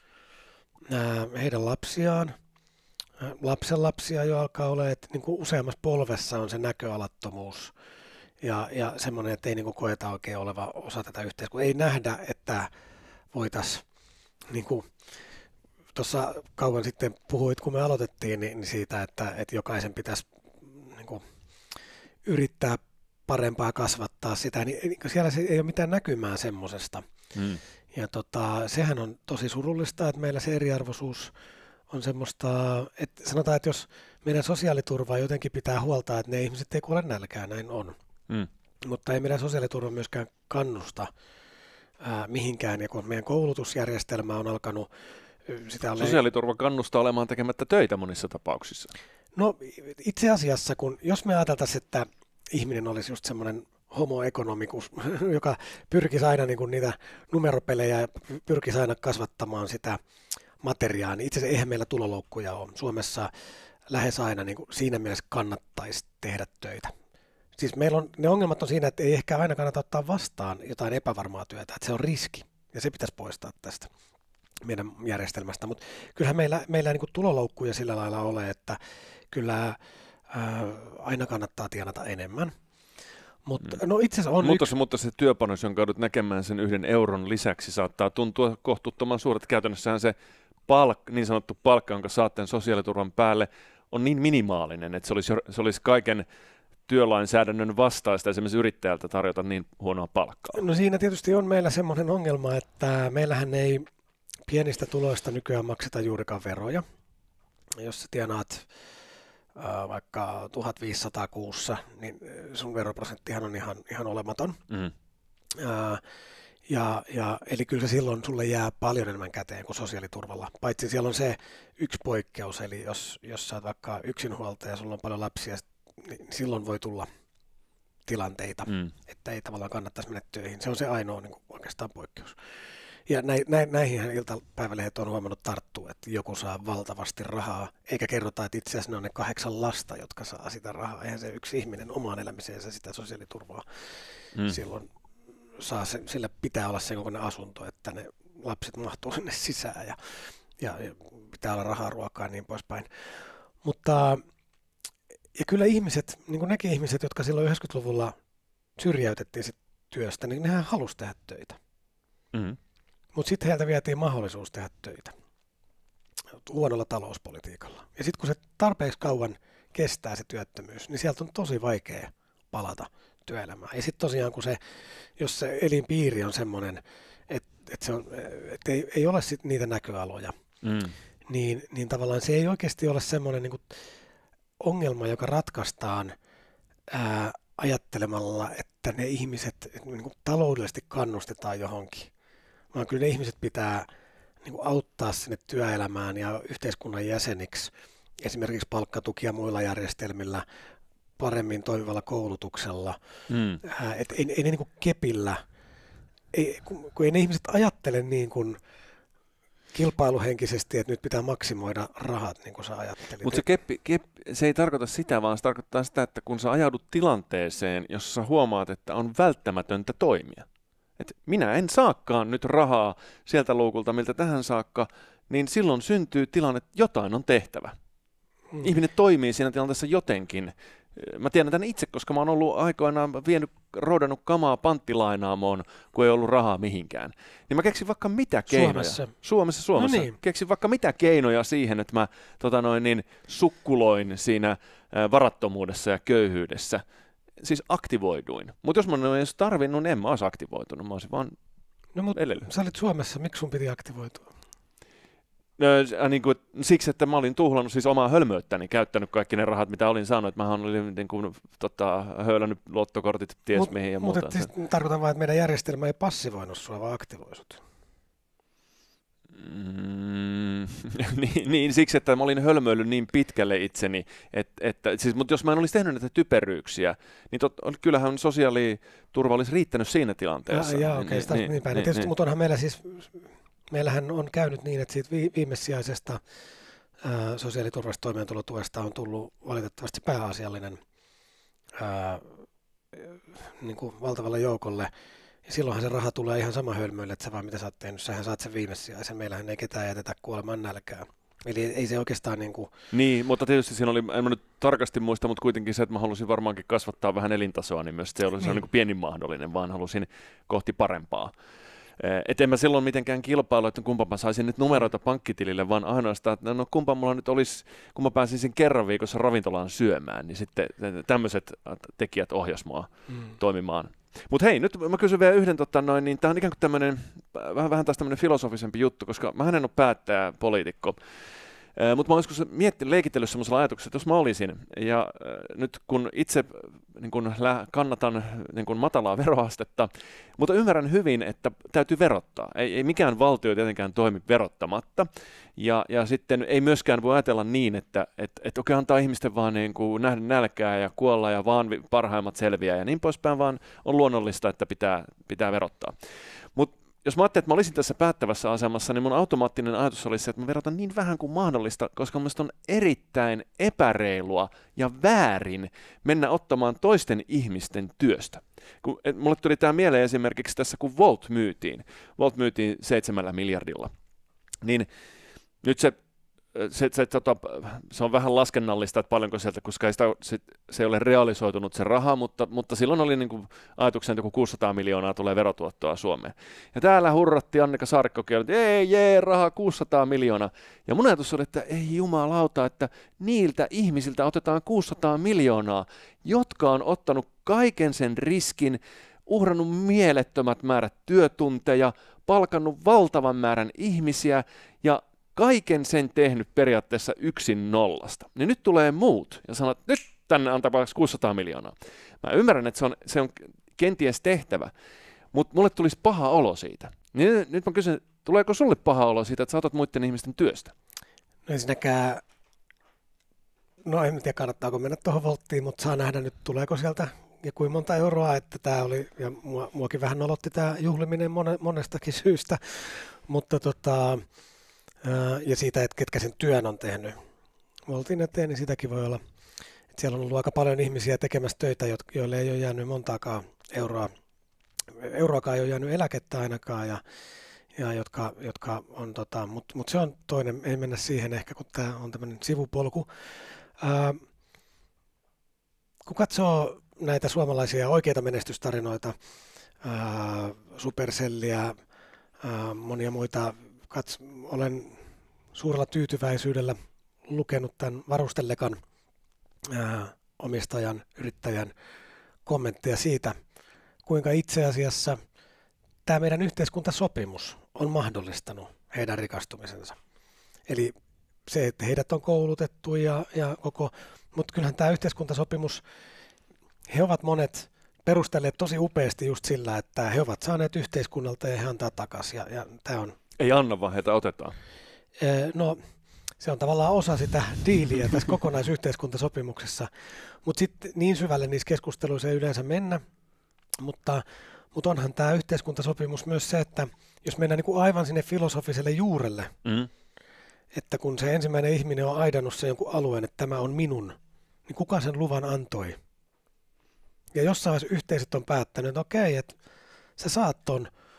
heidän lapsiaan, lapsenlapsia jo alkaa olla, että niin kuin useammassa polvessa on se näköalattomuus ja semmoinen, että ei niin kuin koeta oikein oleva osa tätä yhteiskuntaa. Ei nähdä, että voitaisiin, niin kuin tuossa kauan sitten puhuit, kun me aloitettiin, niin siitä, että jokaisen pitäisi niin kuin yrittää parempaa kasvattaa sitä, niin siellä ei ole mitään näkymää semmoisesta. Ja sehän on tosi surullista, että meillä se eriarvoisuus on semmoista, että sanotaan, että jos meidän sosiaaliturvaa jotenkin pitää huolta, että ne ihmiset ei kuole nälkään, näin on. Mutta ei meidän sosiaaliturva myöskään kannusta mihinkään, ja kun meidän koulutusjärjestelmä on alkanut sosiaaliturva kannustaa olemaan tekemättä töitä monissa tapauksissa. No itse asiassa, jos me ajateltaisiin, että ihminen olisi just semmoinen homo economicus, joka pyrkisi aina niin kuin niitä numeropelejä ja pyrkisi aina kasvattamaan sitä materiaa, niin itse asiassa eihän meillä tuloloukkuja ole. Suomessa lähes aina niin kuin siinä mielessä kannattaisi tehdä töitä. Siis meillä on, ne ongelmat on siinä, että ei ehkä aina kannata ottaa vastaan jotain epävarmaa työtä, että se on riski ja se pitäisi poistaa tästä meidän järjestelmästä, mutta kyllähän meillä niin kuin tuloloukkuja sillä lailla ole, että kyllä aina kannattaa tienata enemmän. No itse asiassa mutta se työpanos, jonka joudut näkemään sen 1 euron lisäksi, saattaa tuntua kohtuuttoman suuret. Käytännössähän se niin sanottu palkka, jonka saatte sosiaaliturvan päälle, on niin minimaalinen, että se olisi kaiken työlainsäädännön vastaista esimerkiksi yrittäjältä tarjota niin huonoa palkkaa. No siinä tietysti on meillä semmoinen ongelma, että meillähän ei pienistä tuloista nykyään makseta juurikaan veroja. Jos sä tienaat vaikka 1500 kuussa, niin sun veroprosenttihan on ihan olematon. Eli kyllä se silloin sulle jää paljon enemmän käteen kuin sosiaaliturvalla. Paitsi siellä on se yksi poikkeus, eli jos sä oot vaikka yksinhuoltaja ja sulla on paljon lapsia, niin silloin voi tulla tilanteita, että ei tavallaan kannattaisi mennä töihin. Se on se ainoa niin kuin oikeastaan poikkeus. Ja näihin iltapäivälehdet on huomannut tarttua, että joku saa valtavasti rahaa, eikä kerrota, että itse asiassa ne on ne 8 lasta, jotka saa sitä rahaa. Eihän se yksi ihminen omaan elämiseensä sitä sosiaaliturvaa silloin saa. Sillä pitää olla sen kokoinen asunto, että ne lapset mahtuu sinne sisään ja pitää olla rahaa, ruokaa ja niin poispäin. Mutta ja kyllä ihmiset, niin kuin nekin ihmiset, jotka silloin 90-luvulla syrjäytettiin sit työstä, niin nehän halusi tehdä töitä. Mutta sitten heiltä vietiin mahdollisuus tehdä töitä huonolla talouspolitiikalla. Ja sitten kun se tarpeeksi kauan kestää se työttömyys, niin sieltä on tosi vaikea palata työelämään. Ja sitten tosiaan, jos se elinpiiri on semmoinen, että ei ole sit niitä näköaloja, niin tavallaan se ei oikeasti ole semmoinen niin kuin ongelma, joka ratkaistaan ajattelemalla, että ne ihmiset niin kuin taloudellisesti kannustetaan johonkin. Vaan kyllä ne ihmiset pitää niin kuin auttaa sinne työelämään ja yhteiskunnan jäseniksi, esimerkiksi palkkatukia ja muilla järjestelmillä, paremmin toimivalla koulutuksella. Ei ne niin kuin kepillä, kun ei ne ihmiset ajattele niin kuin kilpailuhenkisesti, että nyt pitää maksimoida rahat, niin kuin sä ajattelit. Mutta se ei tarkoita sitä, vaan se tarkoittaa sitä, että kun sä ajaudut tilanteeseen, jossa sä huomaat, että on välttämätöntä toimia. Et minä en saakaan nyt rahaa sieltä luukulta, miltä tähän saakka, niin silloin syntyy tilanne, että jotain on tehtävä. Ihminen toimii siinä tilanteessa jotenkin. Mä tiedän tämän itse, koska mä oon ollut aikoinaan roodannut kamaa panttilainaamoon, kun ei ollut rahaa mihinkään. Niin mä keksin vaikka mitä keinoja. Suomessa. No niin. Keksin vaikka mitä keinoja siihen, että mä sukkuloin siinä varattomuudessa ja köyhyydessä. Siis aktivoiduin. Mutta jos mä en olisi tarvinnut, niin en mä olisi aktivoitunut. Mä olisin vaan elellä. Sä olit Suomessa, miksi sun piti aktivoitua? Niin kuin, siksi, että mä olin tuhlannut siis omaa hölmöyttäni, käyttänyt kaikki ne rahat, mitä olin saanut. Mähän olin niin kuin, höylännyt luottokortit ties mihin ja muuta. Mutta siis tarkoitan vain, että meidän järjestelmä ei passivoinut sua, vaan aktivoi sut. Niin, siksi, että mä olin hölmöillyt niin pitkälle itseni, mutta jos mä en olisi tehnyt näitä typeryyksiä, niin kyllähän sosiaaliturva olisi riittänyt siinä tilanteessa. Tietysti, mutta onhan meillä siis... Meillähän on käynyt niin, että siitä viimesijaisesta sosiaaliturvasta toimeentulotuesta on tullut valitettavasti pääasiallinen niin kuin valtavalle joukolle. Ja silloinhan se raha tulee ihan sama hölmöille, että sä vaan mitä sä oot tehnyt, sähän saat sen viimesijaisen. Meillähän ei ketään jätetä kuolemaan nälkään. Eli ei se oikeastaan niin kuin... Niin, mutta tietysti siinä oli, en mä nyt tarkasti muista, mutta kuitenkin se, että mä halusin varmaankin kasvattaa vähän elintasoa, niin myös se oli niin kuin pienin mahdollinen, vaan halusin kohti parempaa. Et en mä silloin mitenkään kilpailu, että kumpa mä saisin nyt numeroita pankkitilille, vaan ainoastaan, että no kumpa mulla nyt olisi, kun mä pääsisin kerran viikossa ravintolaan syömään, niin sitten tämmöiset tekijät ohjas mua toimimaan. Mutta hei, nyt mä kysyn vielä yhden, niin tämä on ikään kuin tämmöinen, vähän taas tämmöinen filosofisempi juttu, koska mä en ole päättäjä, poliitikko. Mutta mä olisiko leikitellyt semmoisella ajatuksella, että jos mä olisin, ja nyt kun itse niin kun kannatan niin kun matalaa veroastetta, mutta ymmärrän hyvin, että täytyy verottaa. Ei mikään valtio tietenkään toimi verottamatta, ja sitten ei myöskään voi ajatella niin, että okei, antaa ihmisten vaan niin kuin nähdä nälkää ja kuolla ja vaan parhaimmat selviää ja niin poispäin, vaan on luonnollista, että pitää verottaa. Jos mä ajattelin, että mä olisin tässä päättävässä asemassa, niin mun automaattinen ajatus oli se, että mä verotan niin vähän kuin mahdollista, koska mun on erittäin epäreilua ja väärin mennä ottamaan toisten ihmisten työstä. Mulle tuli tämä mieleen esimerkiksi tässä, kun Volt myytiin. Volt myytiin 7 miljardilla. Niin nyt se on vähän laskennallista, että paljonko sieltä, koska se ei ole realisoitunut se raha, mutta silloin oli niin kuin ajatuksen, että kun 600 miljoonaa tulee verotuottoa Suomeen. Ja täällä hurratti Annika Saarikkokin, että rahaa 600 miljoonaa. Ja mun ajatus oli, että ei jumalauta, että niiltä ihmisiltä otetaan 600 miljoonaa, jotka on ottanut kaiken sen riskin, uhrannut mielettömät määrät työtunteja, palkannut valtavan määrän ihmisiä ja kaiken sen tehnyt periaatteessa yksin nollasta. Niin nyt tulee muut ja sanoo, että nyt tänne antaa 600 miljoonaa. Mä ymmärrän, että se on kenties tehtävä, mutta mulle tulisi paha olo siitä. Niin nyt mä kysyn, tuleeko sulle paha olo siitä, että sä otat muiden ihmisten työstä? No ensinnäkään, en tiedä kannattaako mennä tuohon Volttiin, mutta saa nähdä nyt tuleeko sieltä ja kuinka monta euroa, että tämä oli, ja muakin vähän nolotti tämä juhliminen monestakin syystä, mutta ja siitä, että ketkä sen työn on tehnyt Voltin eteen, niin sitäkin voi olla. Että siellä on ollut aika paljon ihmisiä tekemässä töitä, joille ei ole jäänyt montaakaan euroakaan ei ole jäänyt eläkettä ainakaan, ja jotka on, mutta se on toinen, ei mennä siihen ehkä, kun tämä on tämmöinen sivupolku. Kun katsoo näitä suomalaisia oikeita menestystarinoita, Supercellia, monia muita, olen suurella tyytyväisyydellä lukenut tämän Varustelekan omistajan, yrittäjän kommentteja siitä, kuinka itse asiassa tämä meidän yhteiskuntasopimus on mahdollistanut heidän rikastumisensa. Eli se, että heidät on koulutettu mutta kyllähän tämä yhteiskuntasopimus, he ovat monet perustelleet tosi upeasti just sillä, että he ovat saaneet yhteiskunnalta ja he antaa takaisin. Ja tämä on... Ei anna, vaan heitä otetaan. No, se on tavallaan osa sitä diiliä tässä kokonaisyhteiskuntasopimuksessa, mutta sitten niin syvälle niissä keskusteluissa ei yleensä mennä, mutta onhan tämä yhteiskuntasopimus myös se, että jos mennään niin kuin aivan sinne filosofiselle juurelle, että kun se ensimmäinen ihminen on aidannut sen jonkun alueen, että tämä on minun, niin kuka sen luvan antoi? Ja jossain yhteisöt on päättänyt, että okei, että sä saat ton,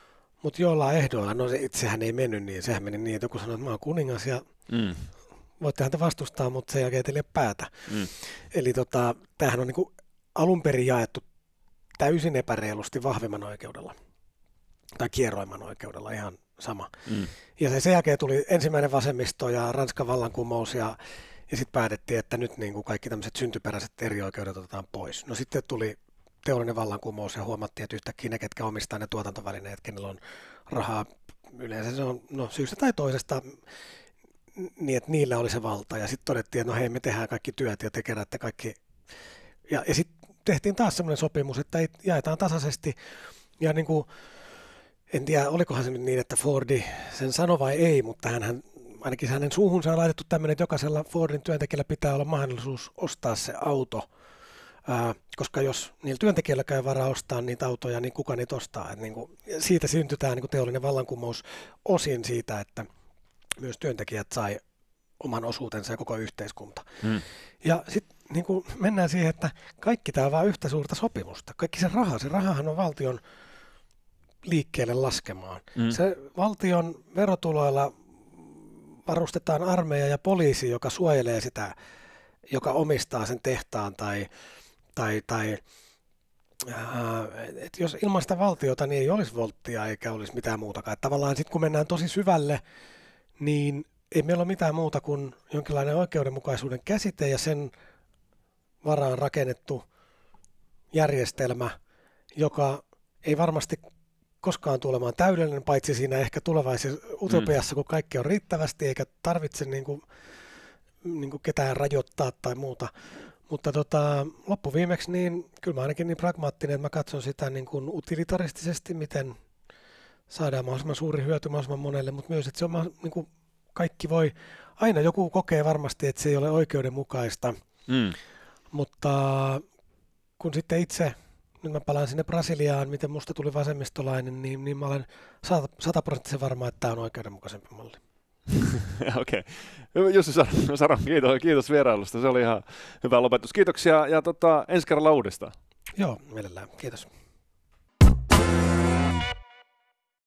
mutta jollain ehdoilla, no sehän ei mennyt niin, sehän meni niin, että joku sanoi, että mä oon kuningas ja voittehan te vastustaa, mutta sen jälkeen teille päätä. Eli tämähän on niin kuin alun perin jaettu täysin epäreilusti vahvemman oikeudella tai kieroimman oikeudella, ihan sama. Ja sen jälkeen tuli ensimmäinen vasemmisto ja Ranskan vallankumous ja sitten päätettiin, että nyt niin kuin kaikki tämmöiset syntyperäiset erioikeudet otetaan pois. No sitten tuli teollinen vallankumous ja huomattiin, että yhtäkkiä ne, ketkä omistaa ne tuotantovälineet, kenellä on rahaa, yleensä se on syystä tai toisesta, niin että niillä oli se valta. Ja sitten todettiin, että no hei, me tehdään kaikki työt ja te keräätte kaikki. Ja sitten tehtiin taas semmoinen sopimus, että jaetaan tasaisesti. Ja niin kuin, en tiedä, olikohan se nyt niin, että Fordi sen sanoi vai ei, mutta ainakin hänen suuhunsa on laitettu tämmöinen, että jokaisella Fordin työntekijällä pitää olla mahdollisuus ostaa se auto, koska jos niillä työntekijöillä käy varaa ostaa niitä autoja, niin kuka niitä ostaa. Et niin kuin, siitä syntyi tämä niin kuin teollinen vallankumous osin siitä, että myös työntekijät sai oman osuutensa ja koko yhteiskunta. Ja sitten niin kuin mennään siihen, että kaikki tämä on vain yhtä suurta sopimusta. Kaikki se rahahan on valtion liikkeelle laskemaan. Se valtion verotuloilla varustetaan armeija ja poliisi, joka suojelee sitä, joka omistaa sen tehtaan että jos ilman sitä valtiota niin ei olisi Woltia eikä olisi mitään muutakaan. Että tavallaan sitten kun mennään tosi syvälle, niin ei meillä ole mitään muuta kuin jonkinlainen oikeudenmukaisuuden käsite ja sen varaan rakennettu järjestelmä, joka ei varmasti koskaan tulemaan täydellinen, paitsi siinä ehkä tulevaisessa utopiassa, kun kaikki on riittävästi, eikä tarvitse niin kuin ketään rajoittaa tai muuta. Mutta loppuviimeksi niin kyllä mä ainakin niin pragmaattinen, että mä katson sitä niin kuin utilitaristisesti, miten saadaan mahdollisimman suuri hyöty mahdollisimman monelle, mutta myös, että se on niin kuin kaikki voi, aina joku kokee varmasti, että se ei ole oikeudenmukaista, mutta kun sitten itse, nyt mä palaan sinne Brasiliaan, miten musta tuli vasemmistolainen, niin mä olen 100% varma, että tämä on oikeudenmukaisempi malli. Okei. Jussi Saron, kiitos vierailusta. Se oli ihan hyvä lopetus. Kiitoksia ja ensi kerralla uudestaan. Joo, mielellään. Kiitos.